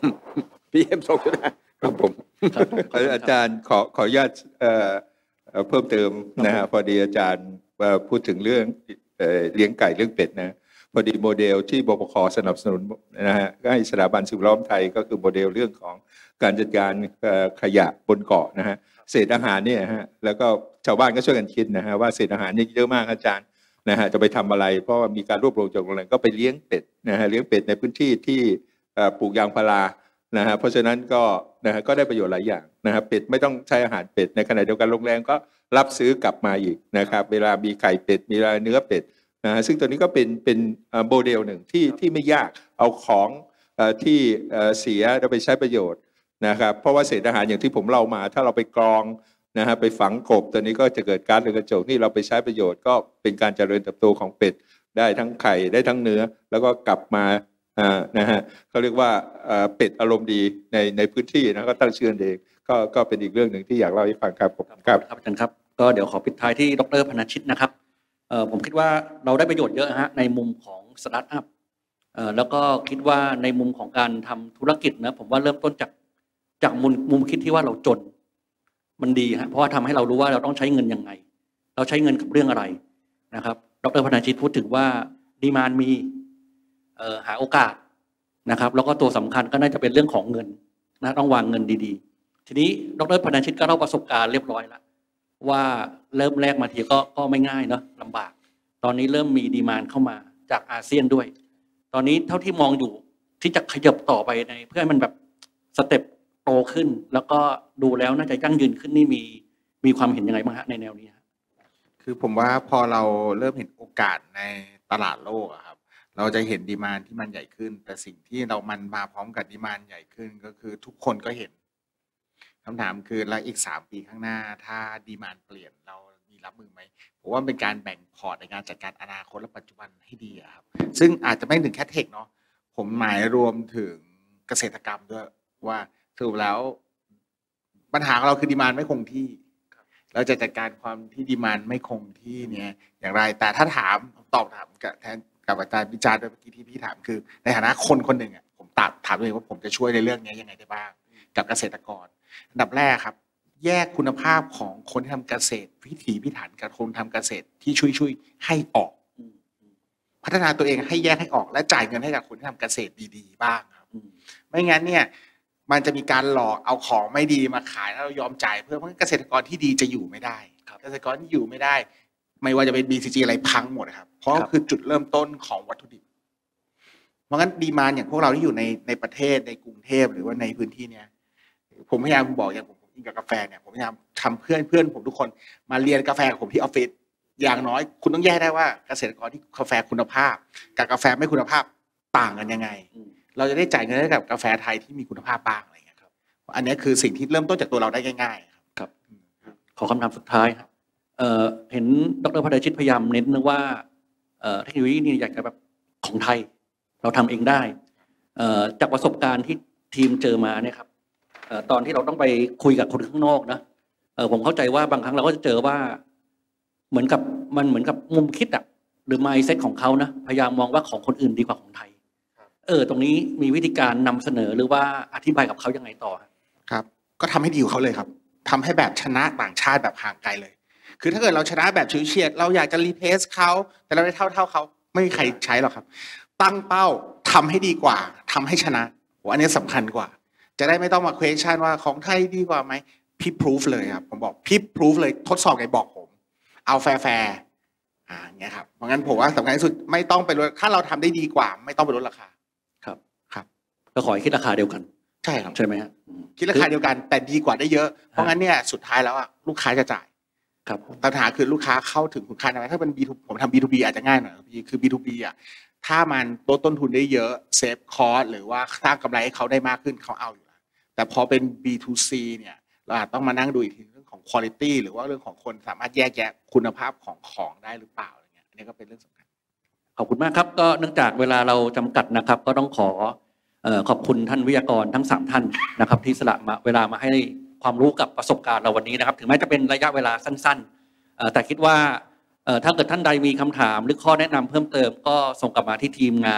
PM 2.5ครับผมอาจารย์ขออนุญาตเพิ่มเติมนะฮะพอดีอาจารย์พูดถึงเรื่องเลี้ยงไก่เรื่องเป็ดนะพอดีโมเดลที่บปค.สนับสนุนนะฮะให้สถาบันสิ่งแวดล้อมไทยก็คือโมเดลเรื่องของการจัดการขยะบนเกาะนะฮะเศษอาหารเนี่ยฮะแล้วก็ชาวบ้านก็ช่วยกันคิดนะฮะว่าเศษอาหารนี่เยอะมากอาจารย์นะฮะจะไปทำอะไรเพราะว่ามีการรวบรวมจากโรงแรมก็ไปเลี้ยงเป็ดนะฮะเลี้ยงเป็ดในพื้นที่ที่ปลูกยางพารานะฮะเพราะฉะนั้นก็นะฮะก็ได้ประโยชน์หลายอย่างนะฮะเป็ดไม่ต้องใช้อาหารเป็ดในขณะเดียวกันโรงแรมก็รับซื้อกลับมาอีกนะครับเวลามีไข่เป็ดมีเนื้อเป็ดนะฮะซึ่งตัวนี้ก็เป็นโมเดลหนึ่งที่ไม่ยากเอาของที่เสียแล้วไปใช้ประโยชน์นะครับเพราะว่าเศษอาหารอย่างที่ผมเล่ามาถ้าเราไปกรองนะฮะไปฝังกบตัวนี้ก็จะเกิดก๊าซเรือนกระจกนี่เราไปใช้ประโยชน์ก็เป็นการเจริญเติบโตของเป็ดได้ทั้งไข่ได้ทั้งเนื้อแล้วก็กลับมานะฮะเขาเรียกว่าเป็ดอารมณ์ดีในพื้นที่นะก็ตั้งชื่อเองก็เป็นอีกเรื่องหนึ่งที่อยากเล่าให้ฟังครับผมครับอาจารย์ครับก็เดี๋ยวขอปิดท้ายที่ดร.พนชิตนะครับผมคิดว่าเราได้ประโยชน์เยอะฮะในมุมของสตาร์ทอัพแล้วก็คิดว่าในมุมของการทำธุรกิจนะผมว่าเริ่มต้นจากมุมคิดที่ว่าเราจนมันดีฮะเพราะว่าทำให้เรารู้ว่าเราต้องใช้เงินยังไงเราใช้เงินกับเรื่องอะไรนะครับดร.พนชิตพูดถึงว่าดีมานด์มีหาโอกาสนะครับแล้วก็ตัวสำคัญก็น่าจะเป็นเรื่องของเงินนะต้องวางเงินดีๆทีนี้ดร.พนชิตก็เล่าประสบการณ์เรียบร้อยแล้วว่าเริ่มแรกมาทีก็ไม่ง่ายเนาะลำบากตอนนี้เริ่มมีดีมานด์เข้ามาจากอาเซียนด้วยตอนนี้เท่าที่มองอยู่ที่จะขยับต่อไปในเพื่อให้มันแบบสเต็ปโตขึ้นแล้วก็ดูแล้วน่าจะยั่งยืนขึ้นนี่มีความเห็นยังไงบ้างฮะในแนวนี้ฮะคือผมว่าพอเราเริ่มเห็นโอกาสในตลาดโลกอะครับเราจะเห็นดีมานด์ที่มันใหญ่ขึ้นแต่สิ่งที่มันมาพร้อมกับดีมานด์ใหญ่ขึ้นก็คือทุกคนก็เห็นคำถามคือแล้วอีก3 ปีข้างหน้าถ้าดีมานด์เปลี่ยนเรามีรับมือไหมผมว่าเป็นการแบ่งพอร์ตในการจัดการอนาคตและปัจจุบันให้ดีอะครับซึ่งอาจจะไม่ถึงแค่เทคเนาะผมหมายรวมถึงเกษตรกรรมด้วยว่าสรุปแล้วปัญหาของเราคือดีมานด์ไม่คงที่เราจะจัดการความที่ดีมานด์ไม่คงที่เนี่ยอย่างไรแต่ถ้าถามตอบถามแทนกับอาจารย์วิจารณ์ด้วยเมื่อกี้ที่พี่ถามคือในฐานะคนหนึ่งอ่ะผมถามตัวเองว่าผมจะช่วยในเรื่องนี้ยังไงได้บ้างกับเกษตรกรอันดับแรกครับแยกคุณภาพของคนที่ทำเกษตรพิถีพิถันกับคนทำเกษตรที่ช่วยให้ออกพัฒนาตัวเองให้แยกให้ออกและจ่ายเงินให้กับคนที่ทำเกษตรดีๆบ้างครับไม่งั้นเนี่ยมันจะมีการหลอกเอาของไม่ดีมาขายแล้วเรายอมจ่ายเพื่อเพราะเกษตรกรที่ดีจะอยู่ไม่ได้เกษตรกรที่อยู่ไม่ได้ไม่ว่าจะเป็น BCG อะไรพังหมดครับเพราะคือจุดเริ่มต้นของวัตถุดิบเพราะงั้นดีมานด์อย่างพวกเราที่อยู่ในประเทศในกรุงเทพหรือว่าในพื้นที่เนี้ยผมพยายามบอกอย่างผมกินกับกาแฟเนี่ยผมพยายามทำเพื่อนผมทุกคนมาเรียนกาแฟกับผมที่ออฟฟิศอย่างน้อยคุณต้องแยกได้ว่าเกษตรกรที่กาแฟคุณภาพกับกาแฟไม่คุณภาพต่างกันยังไงเราจะได้จ่ายเงินให้กับกาแฟไทยที่มีคุณภาพบ้างอะไรอย่างเงี้ยครับอันนี้คือสิ่งที่เริ่มต้นจากตัวเราได้ง่ายๆครับขอคำถามสุดท้ายครับเห็นดร.พนชิตพยายามเน้นนะว่าเทคโนโลยีนี่อยากจะแบบของไทยเราทำเองได้จากประสบการณ์ที่ทีมเจอมาเนี่ยครับตอนที่เราต้องไปคุยกับคนข้างนอกนะผมเข้าใจว่าบางครั้งเราก็จะเจอว่าเหมือนกับมุมคิดอะหรือ mindset ของเขานะพยายามมองว่าของคนอื่นดีกว่าของไทยตรงนี้มีวิธีการนำเสนอหรือว่าอธิบายกับเขายังไงต่อครับก็ทำให้ดีกว่าเขาเลยครับทำให้แบบชนะต่างชาติแบบห่างไกลเลยคือถ้าเกิดเราชนะแบบเฉียดเราอยากจะรีเพลซเขาแต่เราได้เท่าเขาไม่มีใครใช้หรอกครับตั้งเป้าทำให้ดีกว่าทำให้ชนะอันนี้สำคัญกว่าจะได้ไม่ต้องมา question ว่าของไทยดีกว่าไหมพี่พิสูจเลยครับผมบอกพี่พิสูจเลยทดสอบไงบอกผมเอาแฟร์อย่างเงี้ยครับเพราะงั้นผมว่าสำคัญที่สุดไม่ต้องไปลดถ้าเราทำได้ดีกว่าไม่ต้องไปลดราคาครับก็ขอให้คิดราคาเดียวกันใช่ครับใช่ไหมฮะคิดราคาเดียวกันแต่ดีกว่าได้เยอะเพราะงั้นเนี่ยสุดท้ายแล้วลูกค้าจะจ่ายครับปัญหาคือลูกค้าเข้าถึงคุณค่าได้ไหมถ้าเป็น B2 ผมทำ B2B อาจจะง่ายหน่อยคือ B2B ถ้ามันลดต้นทุนได้เยอะเซฟคอสหรือว่าสร้างกำไรให้เขาได้มากขึ้นเขาเอาอยู่แล้วแต่พอเป็น B2C เนี่ยเราอาจต้องมานั่งดูอีกทีเรื่องของ quality หรือว่าเรื่องของคนสามารถแยกแยะคุณภาพของได้หรือเปล่าอะไรเงี้ยอันนี้ก็เป็นเรื่องสำคัญขอบคุณมากครับก็เนื่องจากเวลาเราจำกัดนะครับก็ต้องขอบคุณท่านวิทยากรทั้ง3ท่านนะครับที่สละเวลามาให้ความรู้กับประสบการณ์เราวันนี้นะครับถึงแม้จะเป็นระยะเวลาสั้นๆแต่คิดว่าถ้าเกิดท่านใดมีคำถามหรือข้อแนะนำเพิ่มเติมก็ส่งกลับมาที่ทีมงาน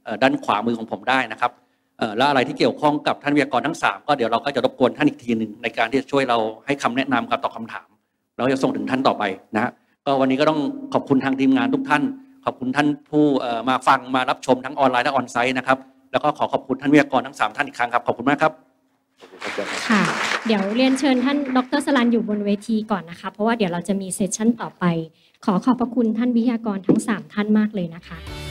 ด้านขวามือของผมได้นะครับแล้วอะไรที่เกี่ยวข้องกับท่านวิทยากรทั้ง3ก็เดี๋ยวเราก็จะรบกวนท่านอีกทีหนึ่งในการที่จะช่วยเราให้คำแนะนำกับตอบคำถามเราจะส่งถึงท่านต่อไปนะฮะก็วันนี้ก็ต้องขอบคุณทางทีมงานทุกท่านขอบคุณท่านผู้มาฟังมารับชมทั้งออนไลน์และออนไซต์นะครับแล้วก็ขอบคุณท่านวิทยากรทั้ง3ท่านอีกครั้งครับขอบคุณมากครับค่ะเดี๋ยวเรียนเชิญท่านดร.สรัญอยู่บนเวทีก่อนนะคะเพราะว่าเดี๋ยวเราจะมีเซสชั่นต่อไปขอบพระคุณท่านวิทยากรทั้ง3ท่านมากเลยนะคะ